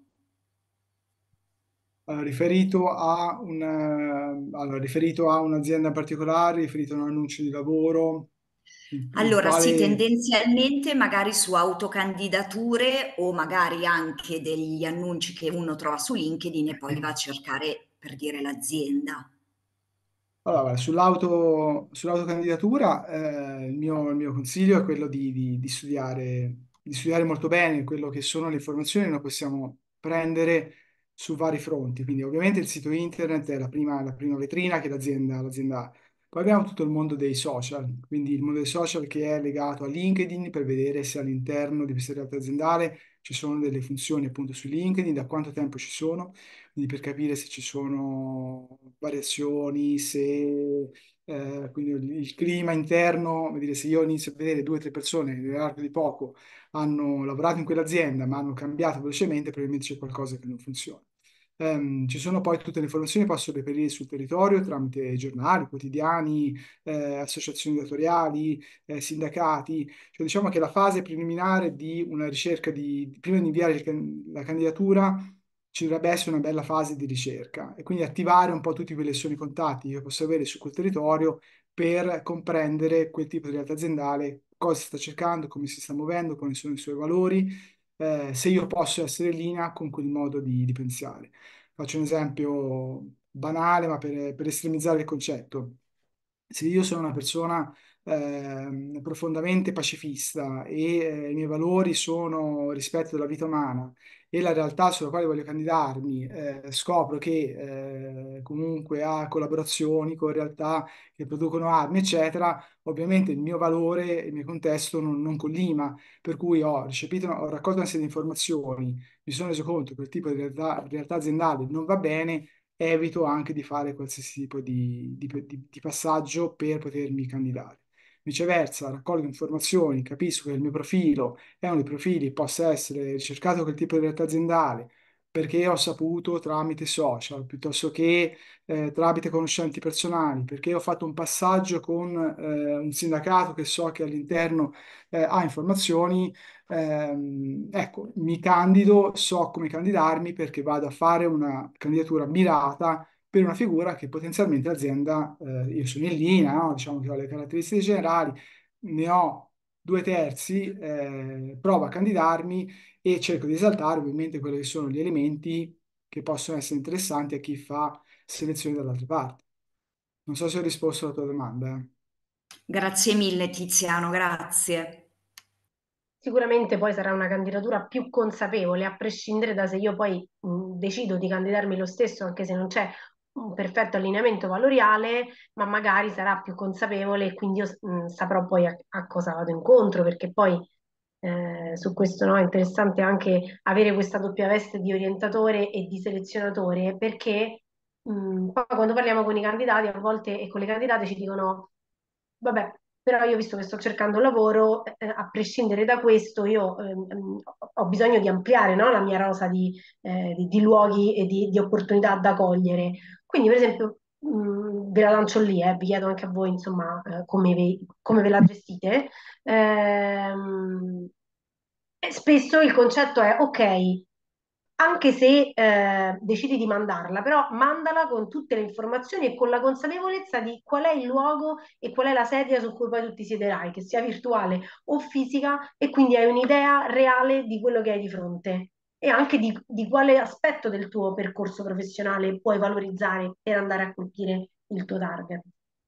Allora, riferito a un, eh, allora, riferito a un'azienda particolare, riferito a un annuncio di lavoro, in, in Allora, sì, quale... tendenzialmente magari su autocandidature o magari anche degli annunci che uno trova su LinkedIn e poi va a cercare per dire l'azienda. Allora, guarda, sull'auto, sull'autocandidatura, eh, il mio, il mio consiglio è quello di, di- di studiare, di studiare molto bene quello che sono le informazioni che noi possiamo prendere su vari fronti. Quindi, ovviamente, il sito internet è la prima, la prima vetrina che l'azienda l'azienda ha. Poi abbiamo tutto il mondo dei social, quindi il mondo dei social che è legato a LinkedIn per vedere se all'interno di questa realtà aziendale ci sono delle funzioni appunto su LinkedIn, da quanto tempo ci sono quindi per capire se ci sono variazioni, se eh, quindi il, il clima interno, vuol dire se io inizio a vedere due o tre persone che nell'arco di poco hanno lavorato in quell'azienda ma hanno cambiato velocemente, probabilmente c'è qualcosa che non funziona. Ehm, ci sono poi tutte le informazioni che posso reperire sul territorio tramite giornali, quotidiani, eh, associazioni datoriali, eh, sindacati. Cioè, diciamo che la fase preliminare di una ricerca di, prima di inviare il can- la candidatura ci dovrebbe essere una bella fase di ricerca e quindi attivare un po' tutti quelli che sono i contatti che posso avere su quel territorio per comprendere quel tipo di realtà aziendale, cosa sta cercando, come si sta muovendo, quali sono i suoi valori, eh, se io posso essere in linea con quel modo di, di pensare. Faccio un esempio banale, ma per, per estremizzare il concetto. Se io sono una persona, ehm, profondamente pacifista e eh, i miei valori sono rispetto della vita umana e la realtà sulla quale voglio candidarmi, eh, scopro che eh, comunque ha collaborazioni con realtà che producono armi, eccetera, ovviamente il mio valore, il mio contesto non, non collima, per cui ho recepito, ho raccolto una serie di informazioni, mi sono reso conto che quel tipo di realtà, realtà aziendale non va bene, evito anche di fare qualsiasi tipo di, di- di- di passaggio per potermi candidare. Viceversa, raccolgo informazioni, capisco che il mio profilo è uno dei profili, possa essere ricercato quel tipo di realtà aziendale, perché ho saputo tramite social, piuttosto che eh, tramite conoscenti personali, perché ho fatto un passaggio con eh, un sindacato che so che all'interno eh, ha informazioni, ehm, ecco, mi candido, so come candidarmi perché vado a fare una candidatura mirata per una figura che potenzialmente l'azienda, eh, io sono in linea, no? Diciamo che ho le caratteristiche generali, ne ho due terzi, eh, provo a candidarmi e cerco di esaltare ovviamente quelli che sono gli elementi che possono essere interessanti a chi fa selezioni dall'altra parte. Non so se ho risposto alla tua domanda. eh. Grazie mille Tiziano, grazie. Sicuramente poi sarà una candidatura più consapevole, a prescindere da se io poi mh, decido di candidarmi lo stesso, anche se non c'è un perfetto allineamento valoriale, ma magari sarà più consapevole e quindi io mh, saprò poi a, a cosa vado incontro, perché poi eh, su questo no, è interessante anche avere questa doppia veste di orientatore e di selezionatore, perché mh, poi quando parliamo con i candidati a volte e con le candidate ci dicono, vabbè, però io visto che sto cercando lavoro, eh, a prescindere da questo, io ehm, ho bisogno di ampliare, no, la mia rosa di, eh, di- di luoghi e di, di opportunità da cogliere. Quindi, per esempio, mh, ve la lancio lì, eh, vi chiedo anche a voi, insomma, eh, come ve, come ve la gestite. Ehm, e spesso il concetto è, ok, anche se eh, decidi di mandarla, però mandala con tutte le informazioni e con la consapevolezza di qual è il luogo e qual è la sedia su cui poi tu ti siederai, che sia virtuale o fisica, e quindi hai un'idea reale di quello che hai di fronte e anche di, di quale aspetto del tuo percorso professionale puoi valorizzare per andare a colpire il tuo target.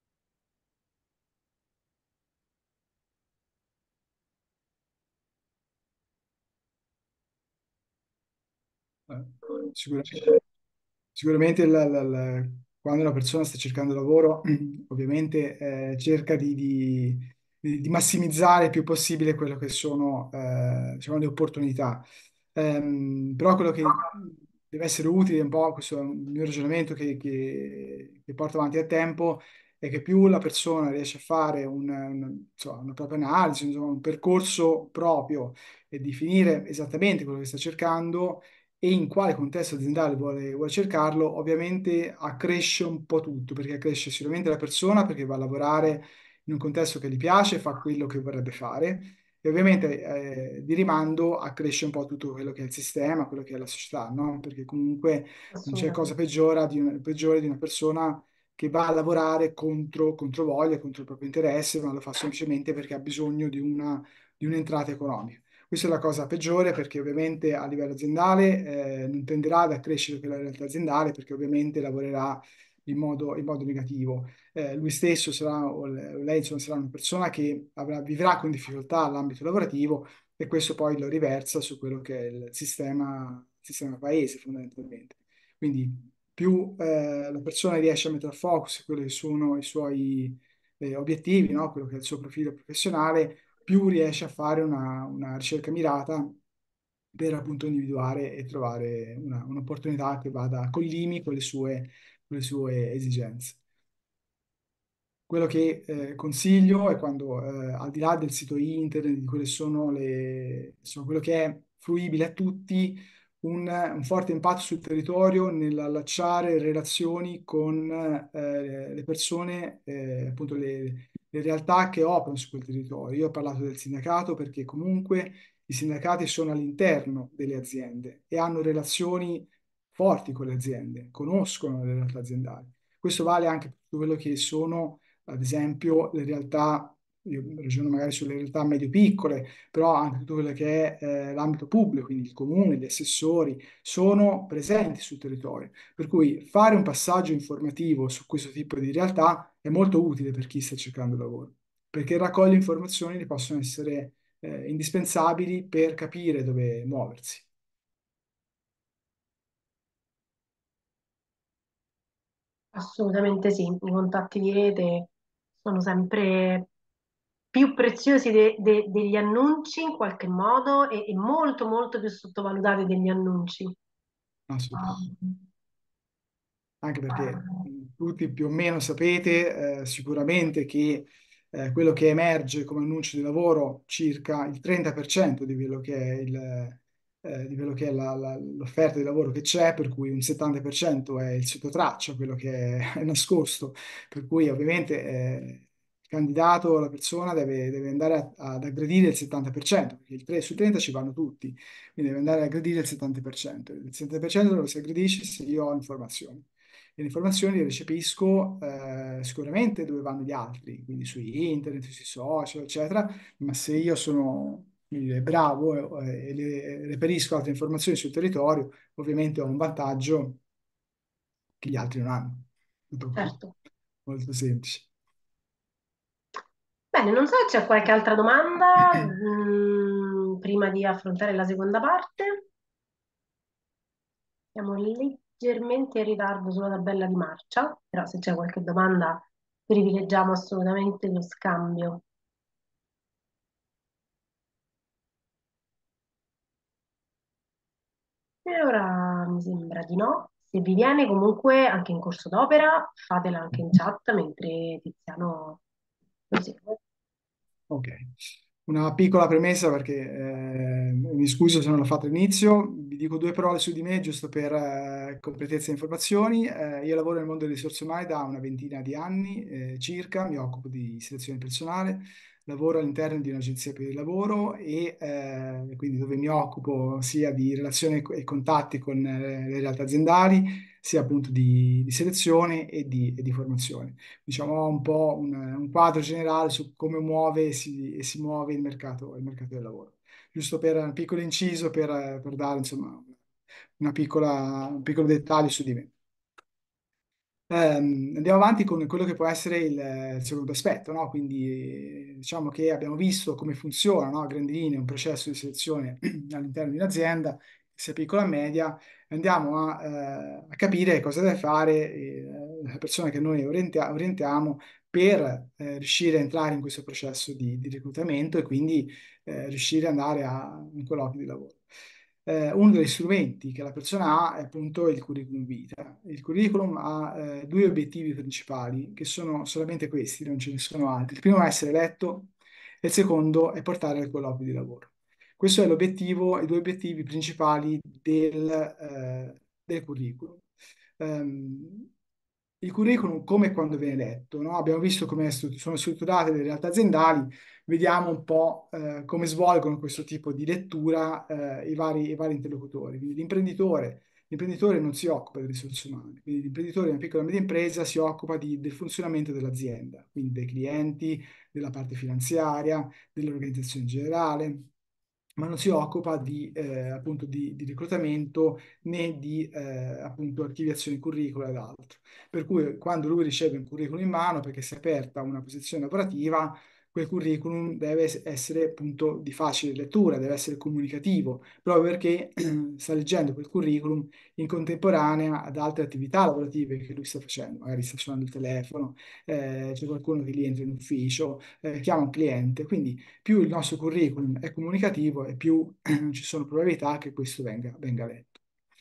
Eh, Sicuramente, sicuramente la- la- la- quando una persona sta cercando lavoro, ovviamente eh, cerca di, di- di- di massimizzare il più possibile quello che sono eh, diciamo, le opportunità. Ehm, però quello che deve essere utile, un po' questo è un mio ragionamento che, che- che porto avanti a tempo, è che più la persona riesce a fare un- un- insomma, una propria analisi, insomma, un percorso proprio e definire esattamente quello che sta cercando e in quale contesto aziendale vuole, vuole cercarlo, ovviamente accresce un po' tutto, perché accresce sicuramente la persona perché va a lavorare in un contesto che gli piace, fa quello che vorrebbe fare e ovviamente eh, di rimando accresce un po' tutto quello che è il sistema, quello che è la società, no? Perché comunque non c'è cosa Assolutamente. peggiora di una- peggiore di una persona che va a lavorare contro, contro voglia, contro il proprio interesse, ma lo fa semplicemente perché ha bisogno di una, di un'entrata economica. Questa è la cosa peggiore perché ovviamente a livello aziendale eh, non tenderà ad accrescere quella realtà aziendale perché ovviamente lavorerà in modo, in modo negativo. Eh, lui stesso sarà, o le- o lei insomma, sarà una persona che avrà- vivrà con difficoltà l'ambito lavorativo e questo poi lo riversa su quello che è il sistema, il sistema paese fondamentalmente. Quindi più eh, la persona riesce a mettere a focus quelli che sono i suoi eh, obiettivi, no? Quello che è il suo profilo professionale, più riesce a fare una, una ricerca mirata per appunto individuare e trovare una- un'opportunità che vada a collimi con le sue, con le sue esigenze. Quello che eh, consiglio è quando, eh, al di là del sito internet, di quelle sono le, insomma, quello che è fruibile a tutti, un, un forte impatto sul territorio nell'allacciare relazioni con eh, le persone, eh, appunto le, le realtà che operano su quel territorio. Io ho parlato del sindacato perché comunque i sindacati sono all'interno delle aziende e hanno relazioni forti con le aziende, conoscono le realtà aziendali. Questo vale anche per tutto quello che sono ad esempio le realtà, io ragiono magari sulle realtà medio-piccole, però anche tutto quello che è eh, l'ambito pubblico, quindi il comune, gli assessori, sono presenti sul territorio. Per cui fare un passaggio informativo su questo tipo di realtà è molto utile per chi sta cercando lavoro. perché raccoglie informazioni che possono essere eh, indispensabili per capire dove muoversi. Assolutamente sì, i contatti di rete sono sempre più preziosi de- de- degli annunci in qualche modo e, e molto molto più sottovalutati degli annunci. Assolutamente. Anche perché mh, tutti più o meno sapete eh, sicuramente che eh, quello che emerge come annuncio di lavoro, circa il trenta per cento di quello che è il, eh, di quello che è la- la- l'offerta di lavoro che c'è, per cui un settanta per cento è il sottotraccia, quello che è, è nascosto, per cui ovviamente eh, il candidato, la persona deve, deve andare a- ad aggredire il settanta per cento, perché il tre su trenta ci vanno tutti, quindi deve andare ad aggredire il settanta per cento. Il settanta per cento lo si aggredisce se io ho informazioni. Le informazioni le recepisco eh, sicuramente dove vanno gli altri, quindi su internet, sui social, eccetera, ma se io sono come dire, bravo eh, e le- reperisco altre informazioni sul territorio, ovviamente ho un vantaggio che gli altri non hanno. Tutto qui, Certo. molto semplice. Bene, non so se c'è qualche altra domanda, mm, prima di affrontare la seconda parte. Siamo leggermente in ritardo sulla tabella di marcia, però se c'è qualche domanda privilegiamo assolutamente lo scambio. E ora mi sembra di no. Se vi viene comunque anche in corso d'opera, fatela anche in chat mentre Tiziano prosegue. Ok, una piccola premessa perché eh, mi scuso se non l'ho fatto all'inizio, vi dico due parole su di me giusto per eh, completezza di informazioni. Eh, io lavoro nel mondo delle risorse umane da una ventina di anni eh, circa, mi occupo di selezione personale, lavoro all'interno di un'agenzia per il lavoro e eh, quindi dove mi occupo sia di relazione e contatti con eh, le realtà aziendali, sia appunto di, di selezione e di e di formazione, diciamo, ho un po' un, un quadro generale su come muove e si, e si muove il mercato, il mercato del lavoro. Giusto per un piccolo inciso, per, per dare insomma una piccola, un piccolo dettaglio su di me. Ehm, andiamo avanti con quello che può essere il, il secondo aspetto, no? Quindi eh, diciamo che abbiamo visto come funziona, no? A grandi linee un processo di selezione all'interno di un'azienda, sia piccola o media, andiamo a, eh, a capire cosa deve fare eh, la persona che noi orientia- orientiamo per eh, riuscire a entrare in questo processo di, di reclutamento e quindi eh, riuscire ad andare a un colloquio di lavoro. Eh, uno degli strumenti che la persona ha è appunto il curriculum vitae. Il curriculum ha eh, due obiettivi principali, che sono solamente questi, non ce ne sono altri. Il primo è essere letto e il secondo è portare al colloquio di lavoro. Questo è l'obiettivo, i due obiettivi principali del, eh, del curriculum. Ehm, il curriculum come e quando viene letto, no? Abbiamo visto come stru- sono strutturate le realtà aziendali, vediamo un po' eh, come svolgono questo tipo di lettura eh, i vari, i vari interlocutori. Quindi l'imprenditore, l'imprenditore non si occupa di risorse umane, quindi l'imprenditore di una piccola e media impresa si occupa di- del funzionamento dell'azienda, quindi dei clienti, della parte finanziaria, dell'organizzazione generale, ma non si occupa di, eh, appunto di, di reclutamento né di eh, appunto archiviazione curricula ed altro. Per cui quando lui riceve un curriculum in mano perché si è aperta una posizione lavorativa, quel curriculum deve es- essere appunto di facile lettura, deve essere comunicativo, proprio perché sta leggendo quel curriculum in contemporanea ad altre attività lavorative che lui sta facendo, magari sta suonando il telefono, eh, c'è qualcuno che gli entra in ufficio, eh, chiama un cliente, quindi più il nostro curriculum è comunicativo e più ci sono probabilità che questo venga, venga letto.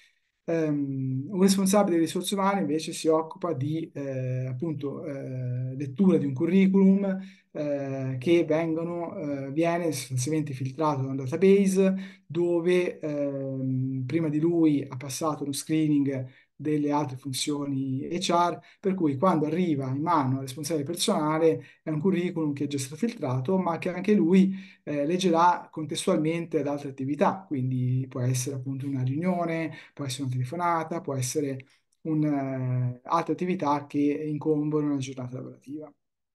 Ehm, un responsabile delle risorse umane invece si occupa di eh, appunto eh, lettura di un curriculum eh, che vengono, eh, viene sostanzialmente filtrato da un database dove ehm, prima di lui ha passato uno screening delle altre funzioni H R, per cui quando arriva in mano al responsabile personale è un curriculum che è già stato filtrato, ma che anche lui eh, leggerà contestualmente ad altre attività, quindi può essere appunto una riunione, può essere una telefonata, può essere un, eh, altre attività che incombono una giornata lavorativa.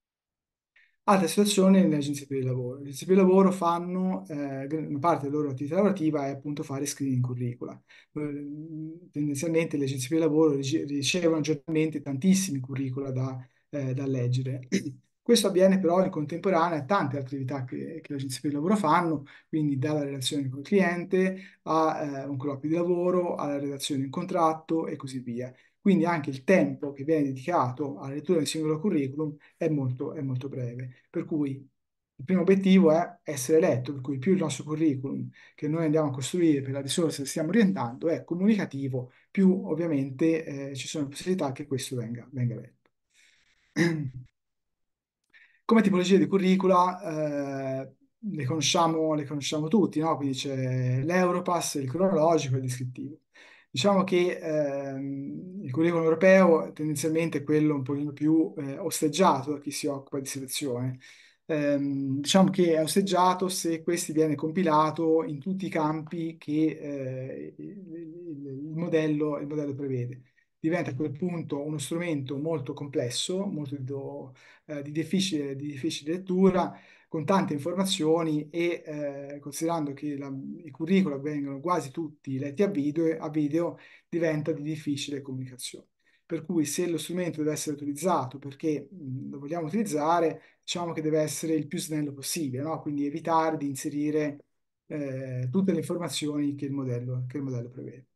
Altra situazione nelle agenzie per il lavoro. Le agenzie per il lavoro fanno, eh, una parte della loro attività lavorativa è appunto fare screening curricula. Eh, Tendenzialmente le agenzie per il lavoro rice- ricevono giornalmente tantissimi curricula da, eh, da leggere Questo avviene però in contemporanea a tante altre attività che, che le agenzie per il lavoro fanno, quindi dalla relazione con il cliente a eh, un colloquio di lavoro, alla redazione di un contratto e così via. Quindi anche il tempo che viene dedicato alla lettura del singolo curriculum è molto, è molto breve. Per cui il primo obiettivo è essere letto, per cui più il nostro curriculum che noi andiamo a costruire per la risorsa che stiamo orientando è comunicativo, più ovviamente eh, ci sono possibilità che questo venga, venga letto. Come tipologia di curricula, eh, le conosciamo, le conosciamo tutti, no? Quindi c'è l'Europass, il cronologico e il descrittivo. Diciamo che ehm, il curriculum europeo tendenzialmente è quello un pochino più eh, osteggiato da chi si occupa di selezione. Ehm, diciamo che è osteggiato se questo viene compilato in tutti i campi che eh, il, il- il modello, il modello prevede. Diventa a quel punto uno strumento molto complesso, molto eh, di difficile, di difficile lettura, con tante informazioni e eh, considerando che la- i curricula vengono quasi tutti letti a video, a video, diventa di difficile comunicazione. Per cui se lo strumento deve essere utilizzato perché mh, lo vogliamo utilizzare, diciamo che deve essere il più snello possibile, no? Quindi evitare di inserire eh, tutte le informazioni che il modello, che il modello prevede.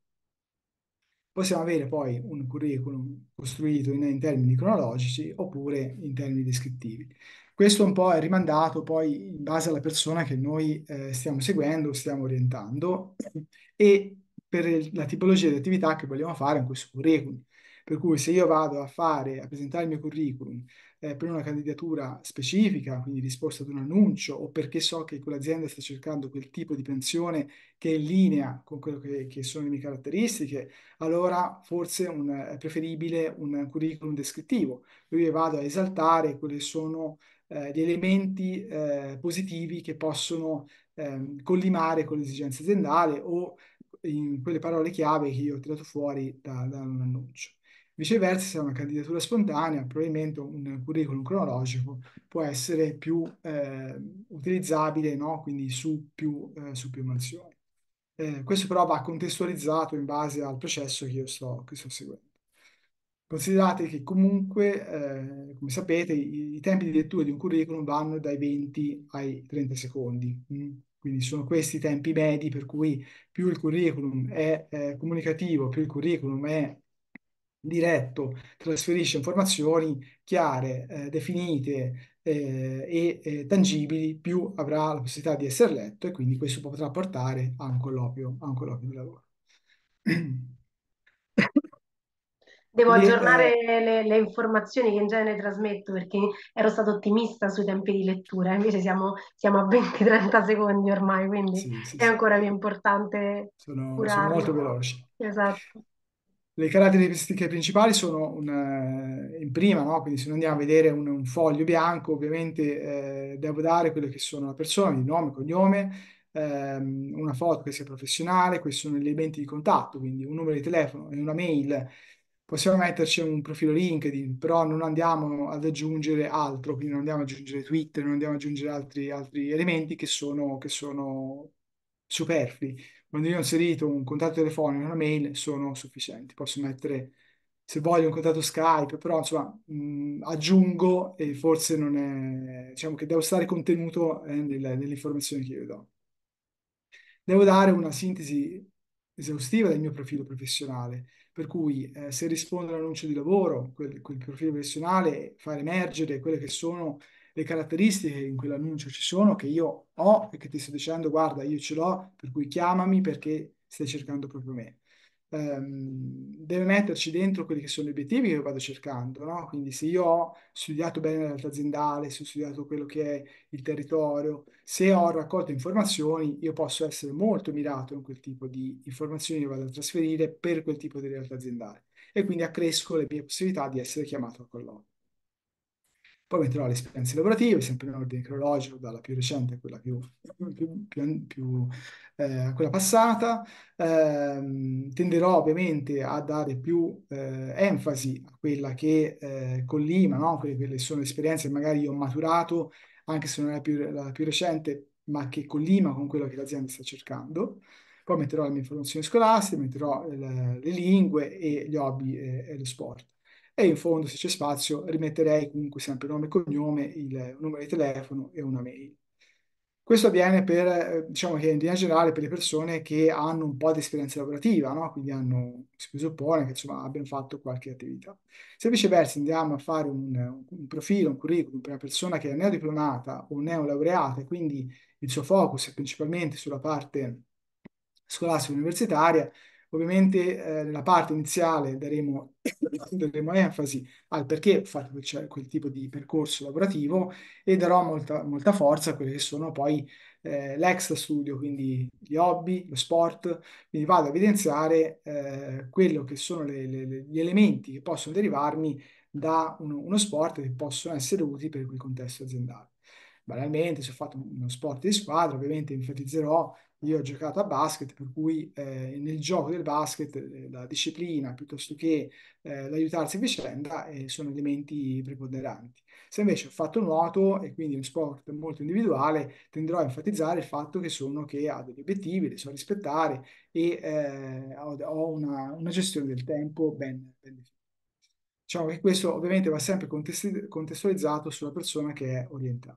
Possiamo avere poi un curriculum costruito in, in termini cronologici oppure in termini descrittivi. Questo un po' è rimandato poi in base alla persona che noi eh, stiamo seguendo, stiamo orientando e per il- la tipologia di attività che vogliamo fare in questo curriculum. Per cui se io vado a fare, a presentare il mio curriculum eh, per una candidatura specifica, quindi risposta ad un annuncio, o perché so che quell'azienda sta cercando quel tipo di pensione che è in linea con quello che, che sono le mie caratteristiche, allora forse un- è preferibile un curriculum descrittivo, dove io vado a esaltare quelli sono eh, gli elementi eh, positivi che possono ehm, collimare con l'esigenza aziendale o in quelle parole chiave che io ho tirato fuori da, da un annuncio. Viceversa, se è una candidatura spontanea, probabilmente un curriculum cronologico può essere più eh, utilizzabile, no? Quindi su più, eh, su più mansioni. Eh, questo però va contestualizzato in base al processo che io sto, che sto seguendo. Considerate che comunque, eh, come sapete, i, i tempi di lettura di un curriculum vanno dai venti ai trenta secondi. mm. Quindi sono questi i tempi medi per cui più il curriculum è eh, comunicativo, più il curriculum è diretto, trasferisce informazioni chiare, eh, definite eh, e eh, tangibili, più avrà la possibilità di essere letto e quindi questo potrà portare a un colloquio, a un colloquio di lavoro. Devo Le, eh, aggiornare le, le informazioni che in genere trasmetto perché ero stata ottimista sui tempi di lettura, invece siamo, siamo a venti trenta secondi ormai, quindi sì, sì, è sì, ancora più importante sono, sono molto curarlo. veloci. Esatto. Le caratteristiche principali sono un, eh, in prima, no? Quindi se noi andiamo a vedere un, un foglio bianco, ovviamente eh, devo dare quelle che sono la persona, il nome, cognome, ehm, una foto che sia professionale, questi sono gli elementi di contatto, quindi un numero di telefono e una mail. Possiamo metterci un profilo LinkedIn, però non andiamo ad aggiungere altro, quindi non andiamo ad aggiungere Twitter, non andiamo ad aggiungere altri, altri elementi che sono, che sono superflui. Quando io ho inserito un contatto telefonico e una mail sono sufficienti. Posso mettere, se voglio, un contatto Skype, però insomma mh, aggiungo e forse non è, diciamo che devo stare contenuto eh, nelle, nelle informazioni che io do. Devo dare una sintesi esaustiva del mio profilo professionale, per cui eh, se rispondo all'annuncio di lavoro, quel, quel profilo professionale, far emergere quelle che sono le caratteristiche che in quell'annuncio ci sono, che io ho e che ti sto dicendo, guarda, io ce l'ho, per cui chiamami perché stai cercando proprio me. Ehm, deve metterci dentro quelli che sono gli obiettivi che io vado cercando, no? Quindi se io ho studiato bene la realtà aziendale, se ho studiato quello che è il territorio, se ho raccolto informazioni, io posso essere molto mirato in quel tipo di informazioni che vado a trasferire per quel tipo di realtà aziendale e quindi accresco le mie possibilità di essere chiamato a colloquio. Poi metterò le esperienze lavorative, sempre in ordine cronologico, dalla più recente a quella più, più- più- più, eh, a quella passata. Ehm, tenderò ovviamente a dare più eh, enfasi a quella che eh, collima, no? Quelle, quelle sono esperienze che magari io ho maturato, anche se non è più, la più recente, ma che collima con quello che l'azienda sta cercando. Poi metterò le mie informazioni scolastiche, metterò le, le lingue e gli hobby e, e lo sport. e in fondo, se c'è spazio, rimetterei comunque sempre nome e cognome, il numero di telefono e una mail. Questo avviene per, eh, diciamo che in linea generale per le persone che hanno un po' di esperienza lavorativa, no? Quindi hanno, si presuppone che insomma, abbiano fatto qualche attività. Se viceversa andiamo a fare un, un profilo, un curriculum per una persona che è neodiplomata o neolaureata, e quindi il suo focus è principalmente sulla parte scolastica universitaria, ovviamente eh, nella parte iniziale daremo, daremo enfasi al perché ho fatto quel, quel tipo di percorso lavorativo e darò molta, molta forza a quelli che sono poi eh, l'extra studio, quindi gli hobby, lo sport, quindi vado a evidenziare eh, quello che sono le- le- gli elementi che possono derivarmi da uno, uno sport che possono essere utili per quel contesto aziendale. Banalmente, se ho fatto uno sport di squadra, ovviamente enfatizzerò, io ho giocato a basket, per cui eh, nel gioco del basket eh, la disciplina piuttosto che eh, l'aiutarsi a vicenda eh, sono elementi preponderanti. Se invece ho fatto nuoto e quindi uno sport molto individuale, tenderò a enfatizzare il fatto che sono che ha degli obiettivi, li so rispettare e eh, ho, ho una, una gestione del tempo ben, ben definita. Diciamo che questo ovviamente va sempre contesti- contestualizzato sulla persona che è orientata.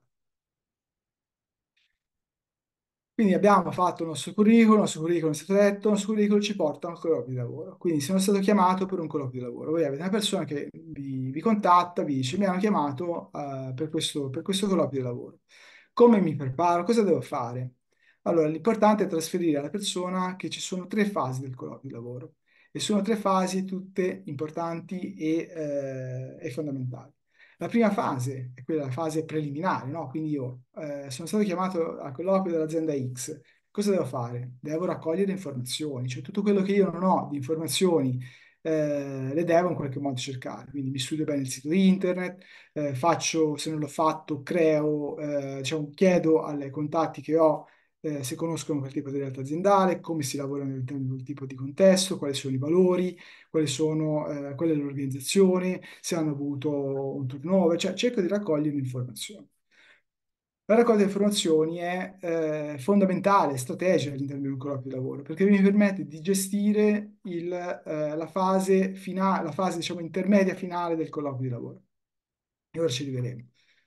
Quindi abbiamo fatto il nostro curriculum, il nostro curriculum è stato letto, il nostro curriculum ci porta a un colloquio di lavoro. Quindi sono stato chiamato per un colloquio di lavoro. Voi avete una persona che vi, vi contatta, vi dice mi hanno chiamato eh, per questo, per questo colloquio di lavoro. Come mi preparo? Cosa devo fare? Allora, l'importante è trasferire alla persona che ci sono tre fasi del colloquio di lavoro e sono tre fasi tutte importanti e, eh, e fondamentali. La prima fase è quella, la fase preliminare, no? Quindi io eh, sono stato chiamato al colloquio dell'azienda X. Cosa devo fare? Devo raccogliere informazioni, cioè tutto quello che io non ho di informazioni eh, le devo in qualche modo cercare. Quindi mi studio bene il sito internet, eh, faccio, se non l'ho fatto, creo, eh, diciamo, chiedo ai contatti che ho eh, se conoscono quel tipo di realtà aziendale, come si lavora nel, nel tipo di contesto, quali sono i valori, quali sono, eh, qual è l'organizzazione, se hanno avuto un turnover, cioè cerco di raccogliere informazioni. La raccolta di informazioni è eh, fondamentale, strategica all'interno di un colloquio di lavoro, perché mi permette di gestire il, eh, la fase finale, la fase, diciamo, intermedia finale del colloquio di lavoro. E ora ci arriveremo.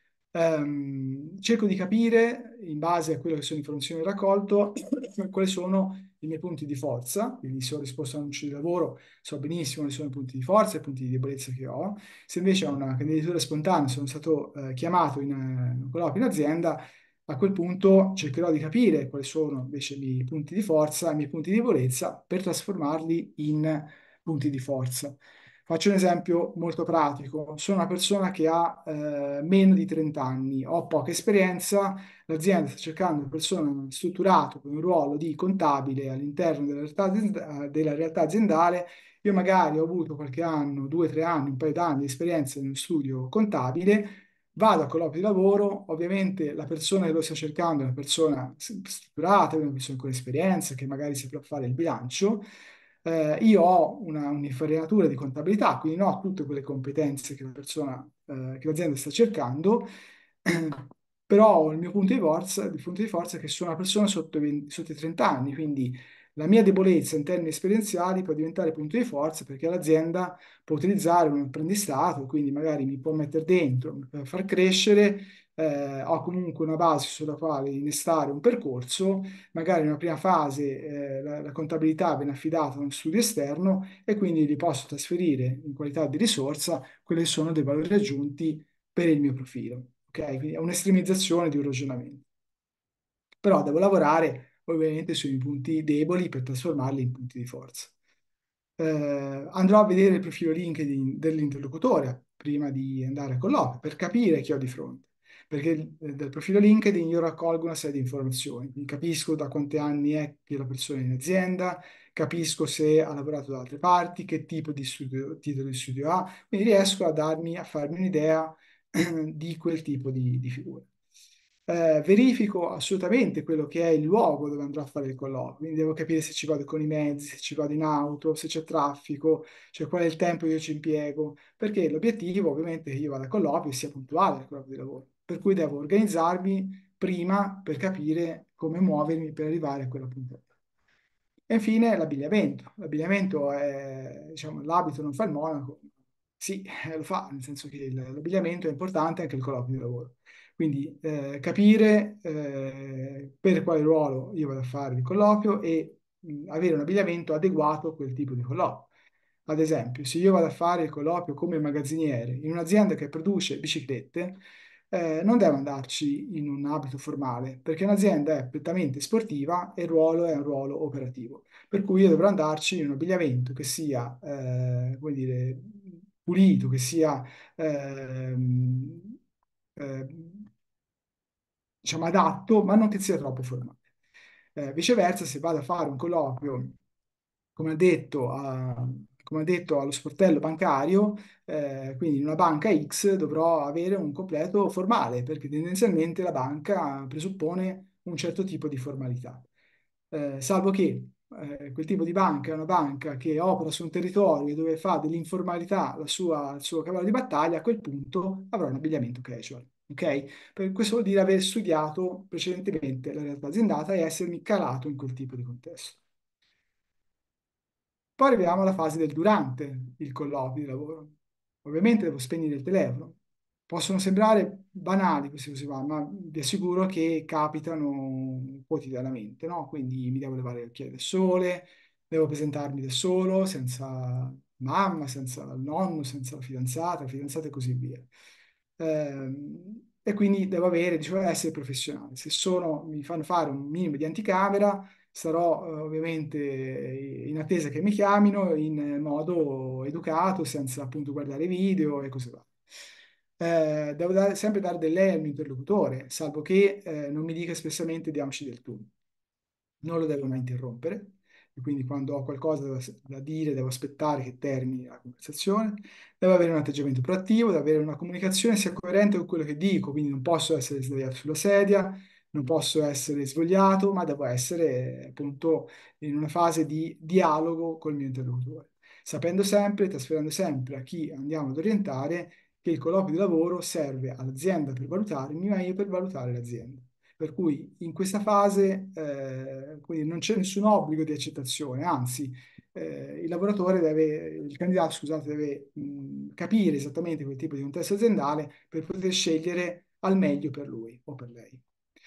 Ehm, cerco di capire, in base a quello che sono le informazioni che ho raccolto, quali sono i miei punti di forza. Quindi se ho risposto a un annuncio di lavoro, so benissimo quali sono i punti di forza e i punti di debolezza che ho. Se invece ho una candidatura spontanea, sono stato eh, chiamato in eh, un colloquio in azienda, a quel punto cercherò di capire quali sono invece i miei punti di forza e i miei punti di debolezza per trasformarli in punti di forza. Faccio un esempio molto pratico. Sono una persona che ha eh, meno di trenta anni, ho poca esperienza, l'azienda sta cercando una persona strutturata con un ruolo di contabile all'interno della realtà, azienda- della realtà aziendale. Io magari ho avuto qualche anno, due, tre anni, un paio d'anni di esperienza in uno studio contabile, vado a colloquio di lavoro, ovviamente la persona che lo sta cercando è una persona strutturata, una persona con esperienza, che magari saprà fare il bilancio. Eh, io ho una, un'infarinatura di contabilità, quindi non ho tutte quelle competenze che la persona, eh, che l'azienda sta cercando, però ho il mio punto di forza, il punto di forza è che sono una persona sotto, i venti sotto i trenta anni, quindi la mia debolezza in termini esperienziali può diventare punto di forza perché l'azienda può utilizzare un apprendistato, quindi magari mi può mettere dentro per far crescere, eh, ho comunque una base sulla quale innestare un percorso, magari in una prima fase eh, la, la contabilità viene affidata a uno studio esterno e quindi li posso trasferire in qualità di risorsa quelli che sono dei valori aggiunti per il mio profilo. Ok? Quindi è un'estremizzazione di un ragionamento. Però devo lavorare ovviamente sui punti deboli per trasformarli in punti di forza. Eh, andrò a vedere il profilo LinkedIn dell'interlocutore prima di andare a colloquio per capire chi ho di fronte, perché eh, dal profilo LinkedIn io raccolgo una serie di informazioni, quindi capisco da quanti anni è che la persona è in azienda, capisco se ha lavorato da altre parti, che tipo di studio, titolo di studio ha, quindi riesco a darmi, a farmi un'idea di quel tipo di, di figura. Eh, verifico assolutamente quello che è il luogo dove andrò a fare il colloquio, quindi devo capire se ci vado con i mezzi, se ci vado in auto, se c'è traffico, cioè qual è il tempo che io ci impiego, perché l'obiettivo ovviamente è che io vada al colloquio e sia puntuale al colloquio di lavoro, per cui devo organizzarmi prima per capire come muovermi per arrivare a quella puntata. E infine l'abbigliamento. L'abbigliamento è, diciamo, l'abito non fa il monaco, Sì, eh, lo fa, nel senso che il- l'abbigliamento è importante anche il colloquio di lavoro. Quindi eh, capire eh, per quale ruolo io vado a fare il colloquio e mh, avere un abbigliamento adeguato a quel tipo di colloquio. Ad esempio, se io vado a fare il colloquio come magazziniere in un'azienda che produce biciclette, eh, non devo andarci in un abito formale, perché un'azienda è prettamente sportiva e il ruolo è un ruolo operativo. Per cui io dovrò andarci in un abbigliamento che sia, eh, come dire, pulito, che sia, ehm, eh, diciamo, adatto, ma non che sia troppo formale. Eh, viceversa, se vado a fare un colloquio, come ha detto, a- come ha detto allo sportello bancario, eh, quindi in una banca X dovrò avere un completo formale, perché tendenzialmente la banca presuppone un certo tipo di formalità. Eh, salvo che eh, quel tipo di banca è una banca che opera su un territorio dove fa dell'informalità la sua- il suo cavallo di battaglia, a quel punto avrà un abbigliamento casual. Ok? Per- Questo vuol dire aver studiato precedentemente la realtà aziendata e essermi calato in quel tipo di contesto. Poi arriviamo alla fase del durante il colloquio di lavoro. Ovviamente devo spegnere il telefono. Possono sembrare banali queste cose qua, ma vi assicuro che capitano quotidianamente, no? Quindi mi devo levare gli occhiali da sole, devo presentarmi da solo, senza mamma, senza il nonno, senza la fidanzata, la fidanzata e così via. Ehm, e quindi devo avere, diciamo, essere professionale. Se sono, mi fanno fare un minimo di anticamera, sarò eh, ovviamente in attesa che mi chiamino in modo educato, senza appunto guardare video e così va. Eh, devo dare- sempre dare del lei al mio interlocutore, salvo che eh, non mi dica espressamente diamoci del tu. Non lo devo mai interrompere, e quindi quando ho qualcosa da, da dire devo aspettare che termini la conversazione. Devo avere un atteggiamento proattivo, devo avere una comunicazione sia coerente con quello che dico, quindi non posso essere sdraiato sulla sedia, non posso essere svogliato, ma devo essere appunto in una fase di dialogo col mio interlocutore, sapendo sempre, trasferendo sempre a chi andiamo ad orientare che il colloquio di lavoro serve all'azienda per valutarmi, ma io per valutare l'azienda. Per cui in questa fase eh, quindi non c'è nessun obbligo di accettazione, anzi eh, il lavoratore deve, il candidato, scusate, deve mh, capire esattamente quel tipo di contesto aziendale per poter scegliere al meglio per lui o per lei.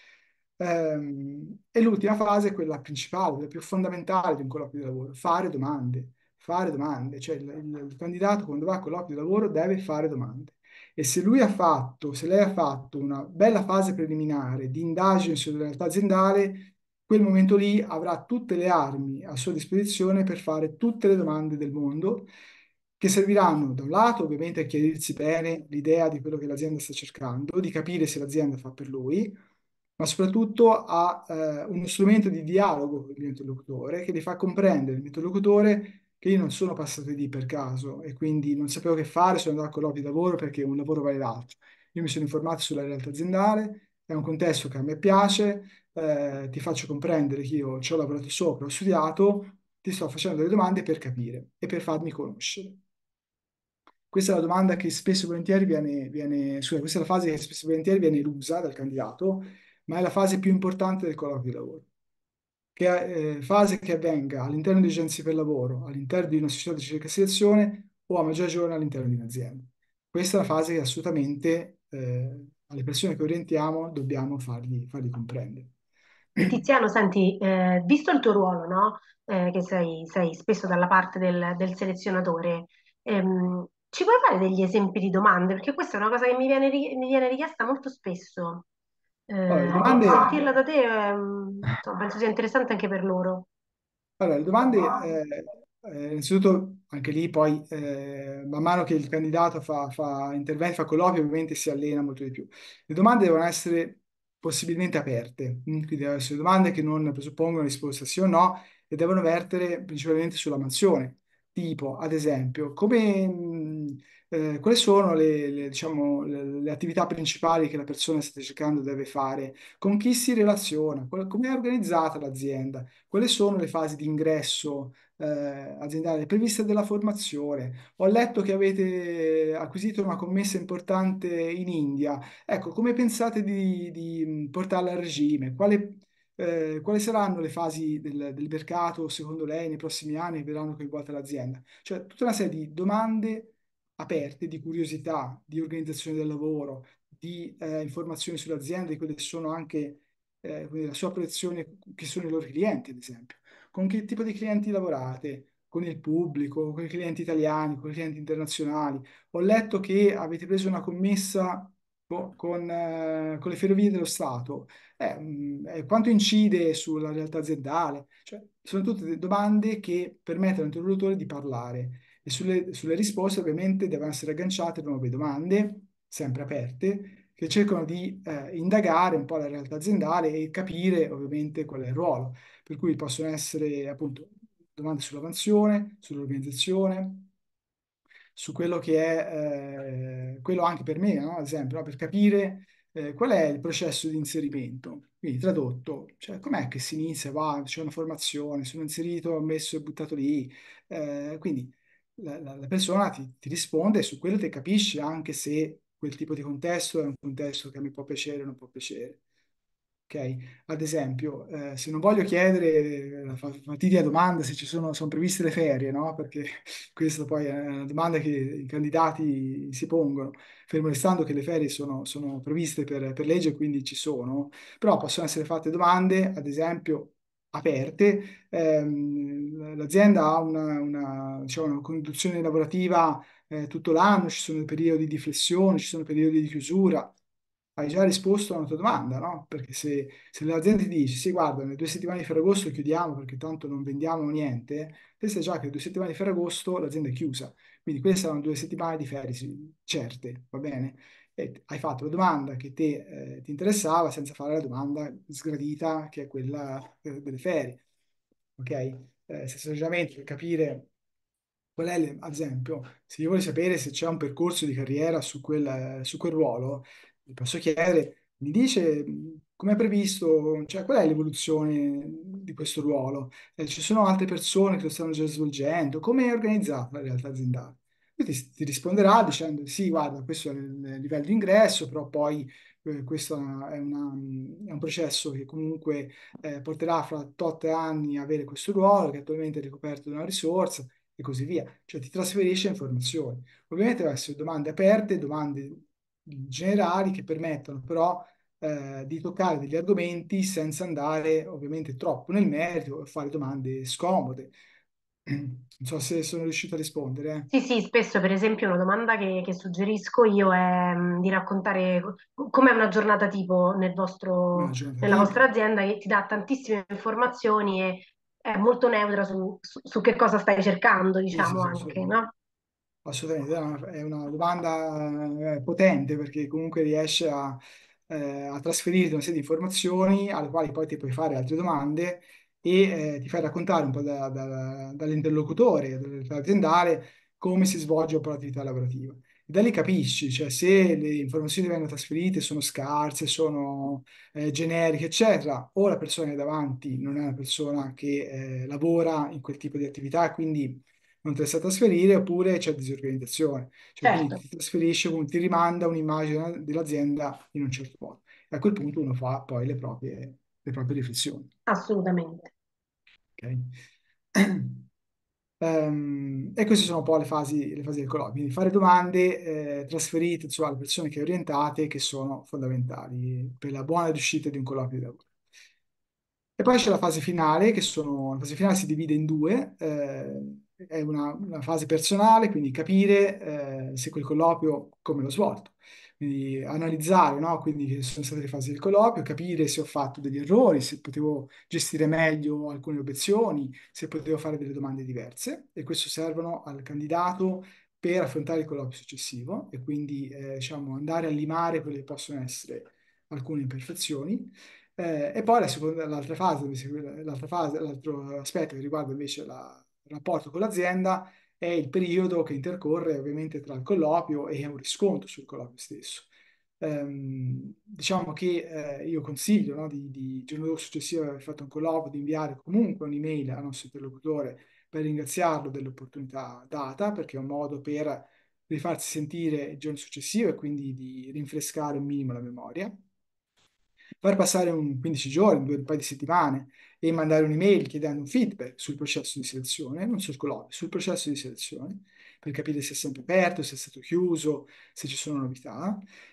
Ehm, e l'ultima fase è quella principale, quella più fondamentale di un colloquio di lavoro, fare domande. Fare domande, cioè il, il- il candidato quando va a colloquio di lavoro deve fare domande. E se lui ha fatto, se lei ha fatto una bella fase preliminare di indagine sulla realtà aziendale, quel momento lì avrà tutte le armi a sua disposizione per fare tutte le domande del mondo, che serviranno da un lato ovviamente a chiarirsi bene l'idea di quello che l'azienda sta cercando, di capire se l'azienda fa per lui, ma soprattutto a eh, uno strumento di dialogo con il mio interlocutore che gli fa comprendere il mio interlocutore che io non sono passato lì per caso e quindi non sapevo che fare, sono andato a colloqui di lavoro perché un lavoro vale l'altro. Io mi sono informato sulla realtà aziendale, è un contesto che a me piace, eh, ti faccio comprendere che io ci ho lavorato sopra, ho studiato, ti sto facendo delle domande per capire e per farmi conoscere. Questa è la domanda che spesso e volentieri viene, viene, scusa, questa è la fase che spesso e volentieri viene elusa dal candidato, ma è la fase più importante del colloquio di lavoro, che è eh, fase che avvenga all'interno di agenzie per lavoro, all'interno di una società di ricerca e selezione o a maggior ragione all'interno di un'azienda. Questa è la fase che assolutamente eh, alle persone che orientiamo dobbiamo fargli, fargli comprendere. E Tiziano, senti, eh, visto il tuo ruolo, no? Eh, che sei, sei spesso dalla parte del, del selezionatore, ehm, ci puoi fare degli esempi di domande? Perché questa è una cosa che mi viene, ri- mi viene richiesta molto spesso. Allora, le Eh, e domande, sentirla da te, ehm, insomma, penso sia interessante anche per loro. Allora, le domande, eh, eh, innanzitutto anche lì poi eh, man mano che il candidato fa, fa interventi, fa colloqui, ovviamente si allena molto di più. Le domande devono essere possibilmente aperte, mm, quindi devono essere domande che non presuppongono risposta sì o no e devono vertere principalmente sulla mansione, tipo ad esempio come, mm, eh, quali sono le, le, diciamo, le, le attività principali che la persona che sta cercando deve fare, con chi si relaziona, qual- come è organizzata l'azienda, quali sono le fasi di ingresso eh, aziendale previste della formazione? Ho letto che avete acquisito una commessa importante in India. Ecco, come pensate di, di, mh, portarla a regime? Quale- eh, quali saranno le fasi del, del mercato secondo lei nei prossimi anni che vedranno coinvolta l'azienda? Cioè, tutta una serie di domande aperte di curiosità, di organizzazione del lavoro, di eh, informazioni sull'azienda, di quelle che sono anche eh, quindi la sua proiezione, che sono i loro clienti, ad esempio. Con che tipo di clienti lavorate? Con il pubblico, con i clienti italiani, con i clienti internazionali. Ho letto che avete preso una commessa co- con, eh, con le ferrovie dello Stato. Eh, mh, eh, quanto incide sulla realtà aziendale? Cioè, sono tutte delle domande che permettono all'interlocutore di parlare e sulle, sulle risposte ovviamente devono essere agganciate nuove domande, sempre aperte, che cercano di eh, indagare un po' la realtà aziendale e capire ovviamente qual è il ruolo. Per cui possono essere appunto domande sulla mansione, sull'organizzazione, su quello che è, eh, quello anche per me, no? Ad esempio, no? Per capire eh, qual è il processo di inserimento. Quindi tradotto, cioè com'è che si inizia, va, c'è una formazione, sono inserito, ho messo e buttato lì. Eh, quindi la, la- la persona ti, ti risponde e su quello ti capisci anche se quel tipo di contesto è un contesto che mi può piacere o non può piacere. Ok? Ad esempio, eh, se non voglio chiedere la fa- fatidica domanda se ci sono, sono previste le ferie, no? Perché questa poi è una domanda che i candidati si pongono, fermo restando che le ferie sono, sono previste per, per legge, quindi ci sono, però possono essere fatte domande, ad esempio, aperte. Ehm, l'azienda ha una, una, diciamo, una conduzione lavorativa eh, tutto l'anno, ci sono periodi di flessione, ci sono periodi di chiusura. Hai già risposto alla tua domanda, no? Perché se, se l'azienda ti dice, sì, guarda, nelle due settimane di Ferragosto chiudiamo perché tanto non vendiamo niente, te sai già che le due settimane di Ferragosto l'azienda è chiusa. Quindi queste saranno due settimane di ferie sì, certe, va bene? E hai fatto la domanda che te, eh, ti interessava senza fare la domanda sgradita, che è quella eh, delle ferie. Ok? Eh, stesso ragionamento per capire qual è, le- ad esempio, se io voglio sapere se c'è un percorso di carriera su quel, su quel ruolo, vi posso chiedere, mi dice come è previsto, cioè qual è l'evoluzione di questo ruolo? Eh, ci sono altre persone che lo stanno già svolgendo? Come è organizzata la realtà aziendale? Lui ti, ti risponderà dicendo sì, guarda, questo è il livello di ingresso, però poi eh, questo è, una- è un processo che comunque eh, porterà fra tot anni a avere questo ruolo, che attualmente è ricoperto da una risorsa e così via. Cioè ti trasferisce informazioni. Ovviamente devono essere domande aperte, domande generali che permettono però eh, di toccare degli argomenti senza andare ovviamente troppo nel merito e fare domande scomode. Non so se sono riuscito a rispondere. eh. Sì, sì, spesso per esempio una domanda che, che suggerisco io è mh, di raccontare co- com'è una giornata tipo nel Una vostro- giornata nella vostra tipo. azienda che ti dà tantissime informazioni e è molto neutra su, su- su che cosa stai cercando, Sì, sì, diciamo sì, anche, assolutamente. no? Assolutamente, è una, è una domanda eh, potente perché comunque riesce a, eh, a trasferirti una serie di informazioni alle quali poi ti puoi fare altre domande e eh, ti fai raccontare un po' da- da- dall'interlocutore, dall'aziendale, come si svolge un po' l'attività lavorativa. E da lì capisci, cioè se le informazioni che vengono trasferite sono scarse, sono eh, generiche, eccetera, o la persona che è davanti non è una persona che eh, lavora in quel tipo di attività e quindi non te la sa trasferire, oppure c'è disorganizzazione, cioè quindi Certo, ti trasferisce, ti rimanda un'immagine dell'azienda in un certo modo. E a quel punto uno fa poi le proprie, le proprie riflessioni. assolutamente. Ok? Ehm, e queste sono un po' le fasi, le fasi del colloquio, quindi fare domande eh, trasferite insomma, alle persone che orientate, che sono fondamentali per la buona riuscita di un colloquio di lavoro. E poi c'è la fase finale, che sono, la fase finale si divide in due, eh, è una, una fase personale, quindi capire eh, se quel colloquio come l'ho svolto, quindi analizzare, no? Quindi che sono state le fasi del colloquio, capire se ho fatto degli errori, se potevo gestire meglio alcune obiezioni, se potevo fare delle domande diverse, e questo servono al candidato per affrontare il colloquio successivo e quindi eh, diciamo, andare a limare quelle che possono essere alcune imperfezioni. Eh, e poi la seconda, l'altra fase, invece, l'altra fase, l'altro aspetto che riguarda invece la- il rapporto con l'azienda è il periodo che intercorre ovviamente tra il colloquio e un riscontro sul colloquio stesso. Ehm, diciamo che eh, io consiglio, no, di, di il giorno dopo successivo di aver fatto un colloquio, di inviare comunque un'email al nostro interlocutore per ringraziarlo dell'opportunità data, perché è un modo per rifarsi sentire il giorno successivo e quindi di rinfrescare un minimo la memoria far passare un quindici giorni, due, un paio di settimane e mandare un'email chiedendo un feedback sul processo di selezione, non sul colloquio, sul processo di selezione, per capire se è sempre aperto, se è stato chiuso, se ci sono novità.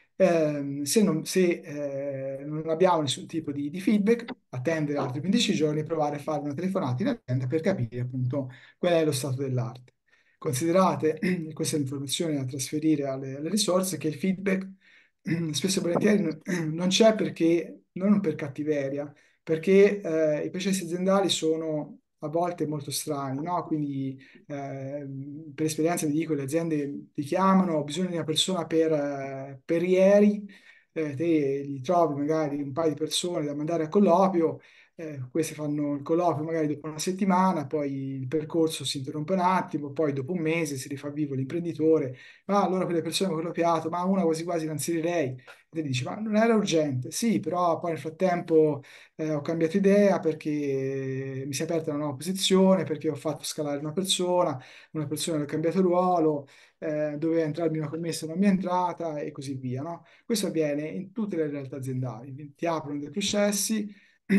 Ehm, se non, se, eh, non abbiamo nessun tipo di, di feedback, attendere altri quindici giorni e provare a fare una telefonata in azienda per capire appunto qual è lo stato dell'arte. Considerate, questa è l'informazione da trasferire alle, alle risorse, che il feedback spesso e volentieri non non c'è perché, non per cattiveria, perché eh, i processi aziendali sono a volte molto strani, no? Quindi eh, per esperienza vi dico, le aziende ti chiamano, ho bisogno di una persona per, eh, per ieri, eh, te gli trovi magari un paio di persone da mandare a colloquio, eh, queste fanno il colloquio magari dopo una settimana, poi il percorso si interrompe un attimo, poi dopo un mese si rifà vivo l'imprenditore, ma allora quelle persone che ho colloquiato, ma una quasi quasi la inserirei, e te dici, ma non era urgente, sì, però poi nel frattempo eh, ho cambiato idea perché mi si è aperta una nuova posizione, perché ho fatto scalare una persona, una persona che ha cambiato ruolo, eh, doveva entrarmi una commessa, non mi è entrata e così via, no? Questo avviene in tutte le realtà aziendali, ti aprono dei processi,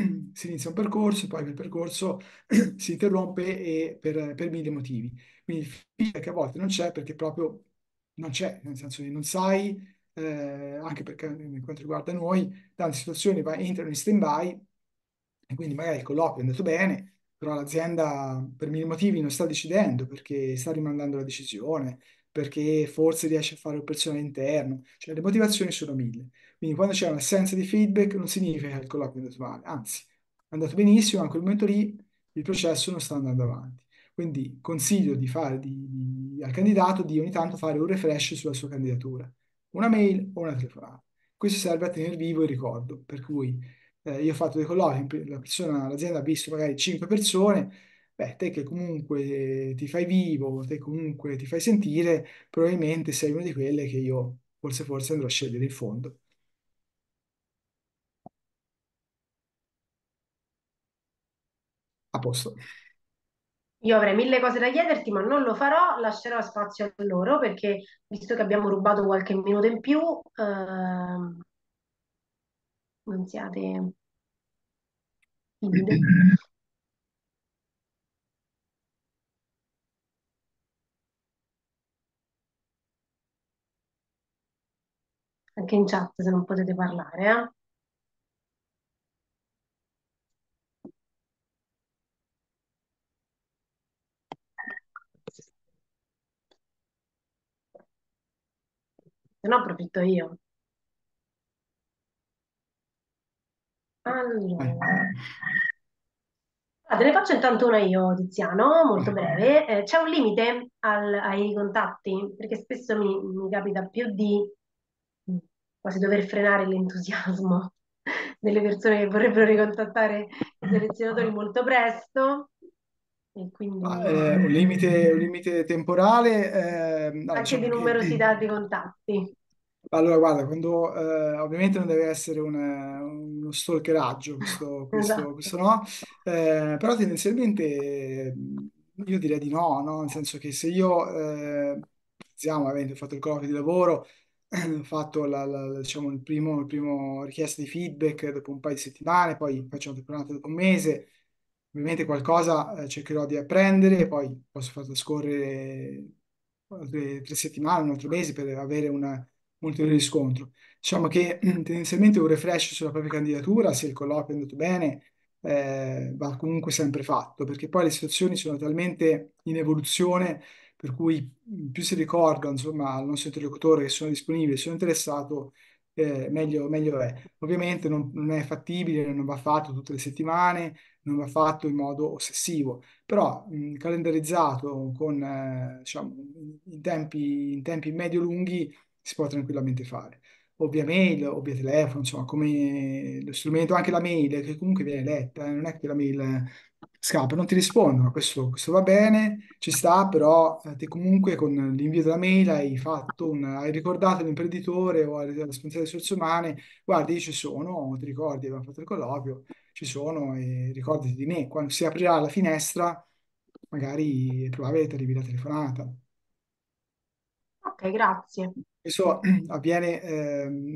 si inizia un percorso, poi quel percorso si interrompe e per, per mille motivi. Quindi il feedback a volte non c'è perché proprio non c'è, nel senso che non sai, eh, anche perché per quanto riguarda noi, tante situazioni va- entrano in stand-by e quindi magari il colloquio è andato bene, però l'azienda per mille motivi non sta decidendo perché sta rimandando la decisione, perché forse riesce a fare un personale interno, cioè le motivazioni sono mille. Quindi quando c'è un'assenza di feedback non significa che il colloquio è andato male, anzi, è andato benissimo, ma in quel momento lì il processo non sta andando avanti. Quindi consiglio di fare di- di- al candidato di ogni tanto fare un refresh sulla sua candidatura, una mail o una telefonata. Questo serve a tenere vivo il ricordo, per cui eh, io ho fatto dei colloqui, la persona, l'azienda ha visto magari cinque persone, beh, te che comunque ti fai vivo, te comunque ti fai sentire, probabilmente sei una di quelle che io forse forse andrò a scegliere in fondo. A posto. Io avrei mille cose da chiederti, ma non lo farò, lascerò spazio a loro perché, visto che abbiamo rubato qualche minuto in più, ehm, non siate timide. Anche in chat se non potete parlare, eh. Se no approfitto io. Vai. Allora, ah, te ne faccio intanto una io, Tiziano, molto Vai. breve. Eh, c'è un limite al- ai contatti? Perché spesso mi, mi capita più di mm, quasi dover frenare l'entusiasmo delle persone che vorrebbero ricontattare i selezionatori molto presto e Ah, quindi eh, un limite, un limite temporale, eh, no, anche di diciamo che numerosità di contatti. allora, guarda, quando, eh, ovviamente non deve essere un, eh, uno stalkeraggio, questo, questo, Esatto. questo no, eh, però tendenzialmente eh, io direi di no, no? Nel senso che se io, eh, diciamo, avendo fatto il colloquio di lavoro, ho fatto la, la- diciamo, il primo, il primo richiesta di feedback dopo un paio di settimane, poi faccio una telefonata dopo un mese, ovviamente qualcosa eh, cercherò di apprendere, poi posso far trascorrere altre tre settimane, un altro mese per avere una ulteriore riscontro. Diciamo che tendenzialmente un refresh sulla propria candidatura, se il colloquio è andato bene, eh, va comunque sempre fatto, perché poi le situazioni sono talmente in evoluzione, per cui mh, più si ricorda, insomma, al nostro interlocutore che sono disponibili, sono interessato, eh, meglio, meglio è. Ovviamente non, non è fattibile, non va fatto tutte le settimane, non va fatto in modo ossessivo, però mh, calendarizzato con, eh, diciamo, in tempi, in tempi medio-lunghi si può tranquillamente fare. O via mail o via telefono, insomma, come lo strumento, anche la mail che comunque viene letta, eh, non è che la mail eh, scappa, non ti rispondono, questo, questo va bene, ci sta, però eh, te comunque con l'invio della mail hai fatto un, hai ricordato all'imprenditore o al responsabile delle risorse umane, guardi, io ci sono, ti ricordi, abbiamo fatto il colloquio, ci sono e ricordati di me. Quando si aprirà la finestra, magari è probabile che ti arrivi la telefonata. Ok, grazie. Questo avviene, ehm,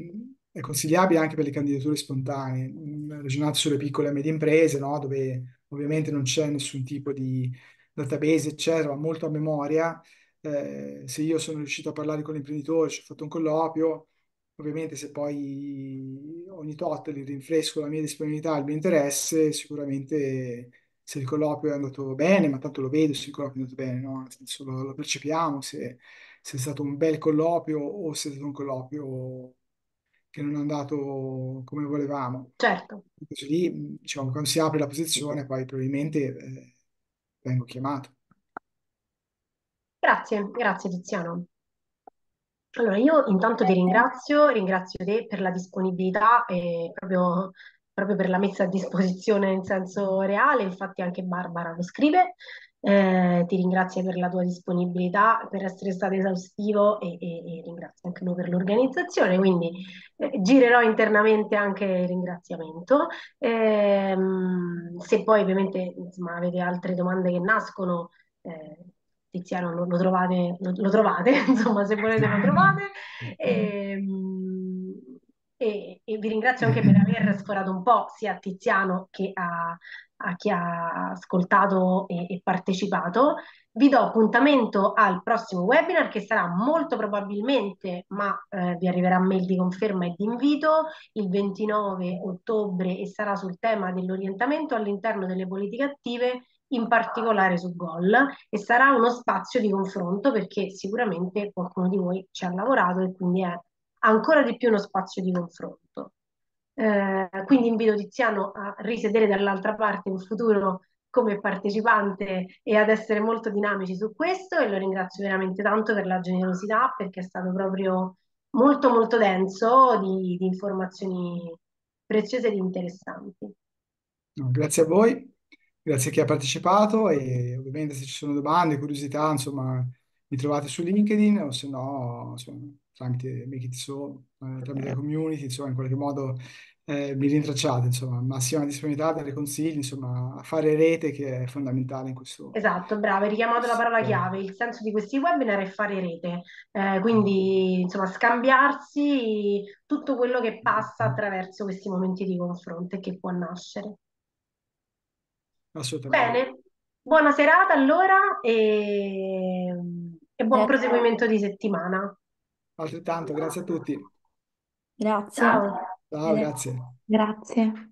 è consigliabile anche per le candidature spontanee, mh, ragionate sulle piccole e medie imprese, no? Dove ovviamente non c'è nessun tipo di database, eccetera, ma molto a memoria. Eh, se io sono riuscito a parlare con l'imprenditori, ci ho fatto un colloquio, ovviamente se poi ogni tot li rinfresco la mia disponibilità, il mio interesse, sicuramente se il colloquio è andato bene, ma tanto lo vedo se il colloquio è andato bene, no? Nel senso lo, lo percepiamo se, se è stato un bel colloquio o se è stato un colloquio che non è andato come volevamo. Certo. Così, mh, diciamo, quando si apre la posizione, poi probabilmente eh, vengo chiamato. Grazie, grazie Tiziano. Allora, io intanto ti ringrazio, ringrazio te per la disponibilità e proprio, proprio per la messa a disposizione in senso reale, infatti anche Barbara lo scrive. Eh, ti ringrazio per la tua disponibilità, per essere stato esaustivo e, e- e ringrazio anche noi per l'organizzazione, quindi eh, girerò internamente anche il ringraziamento. Ehm, se poi ovviamente insomma, avete altre domande che nascono, eh, Tiziano lo, lo trovate, lo, lo trovate, insomma, se volete lo trovate. E, e- e vi ringrazio anche per aver sforato un po' sia a Tiziano che a, a chi ha ascoltato e, e partecipato. Vi do appuntamento al prossimo webinar che sarà molto probabilmente, ma eh, vi arriverà mail di conferma e di invito, il ventinove ottobre e sarà sul tema dell'orientamento all'interno delle politiche attive, in particolare su Gol, e sarà uno spazio di confronto perché sicuramente qualcuno di voi ci ha lavorato e quindi è ancora di più uno spazio di confronto. Eh, quindi invito Tiziano a risedere dall'altra parte in futuro come partecipante e ad essere molto dinamici su questo e lo ringrazio veramente tanto per la generosità perché è stato proprio molto molto denso di, di informazioni preziose ed interessanti. No, grazie a voi, grazie a chi ha partecipato e ovviamente se ci sono domande, curiosità, insomma, mi trovate su LinkedIn o se no, insomma, tramite Make It So, eh, tramite la community, insomma, in qualche modo eh, mi rintracciate, insomma, massima disponibilità, dare consigli, insomma, a fare rete che è fondamentale in questo. Esatto, bravo, hai richiamato la parola chiave. Il senso di questi webinar è fare rete, eh, quindi insomma scambiarsi tutto quello che passa attraverso questi momenti di confronto e che può nascere. Assolutamente. Bene, buona serata allora e, e buon Eh, proseguimento di settimana. Altrettanto, grazie a tutti. grazie. Ciao. Ciao, Eh, grazie. grazie.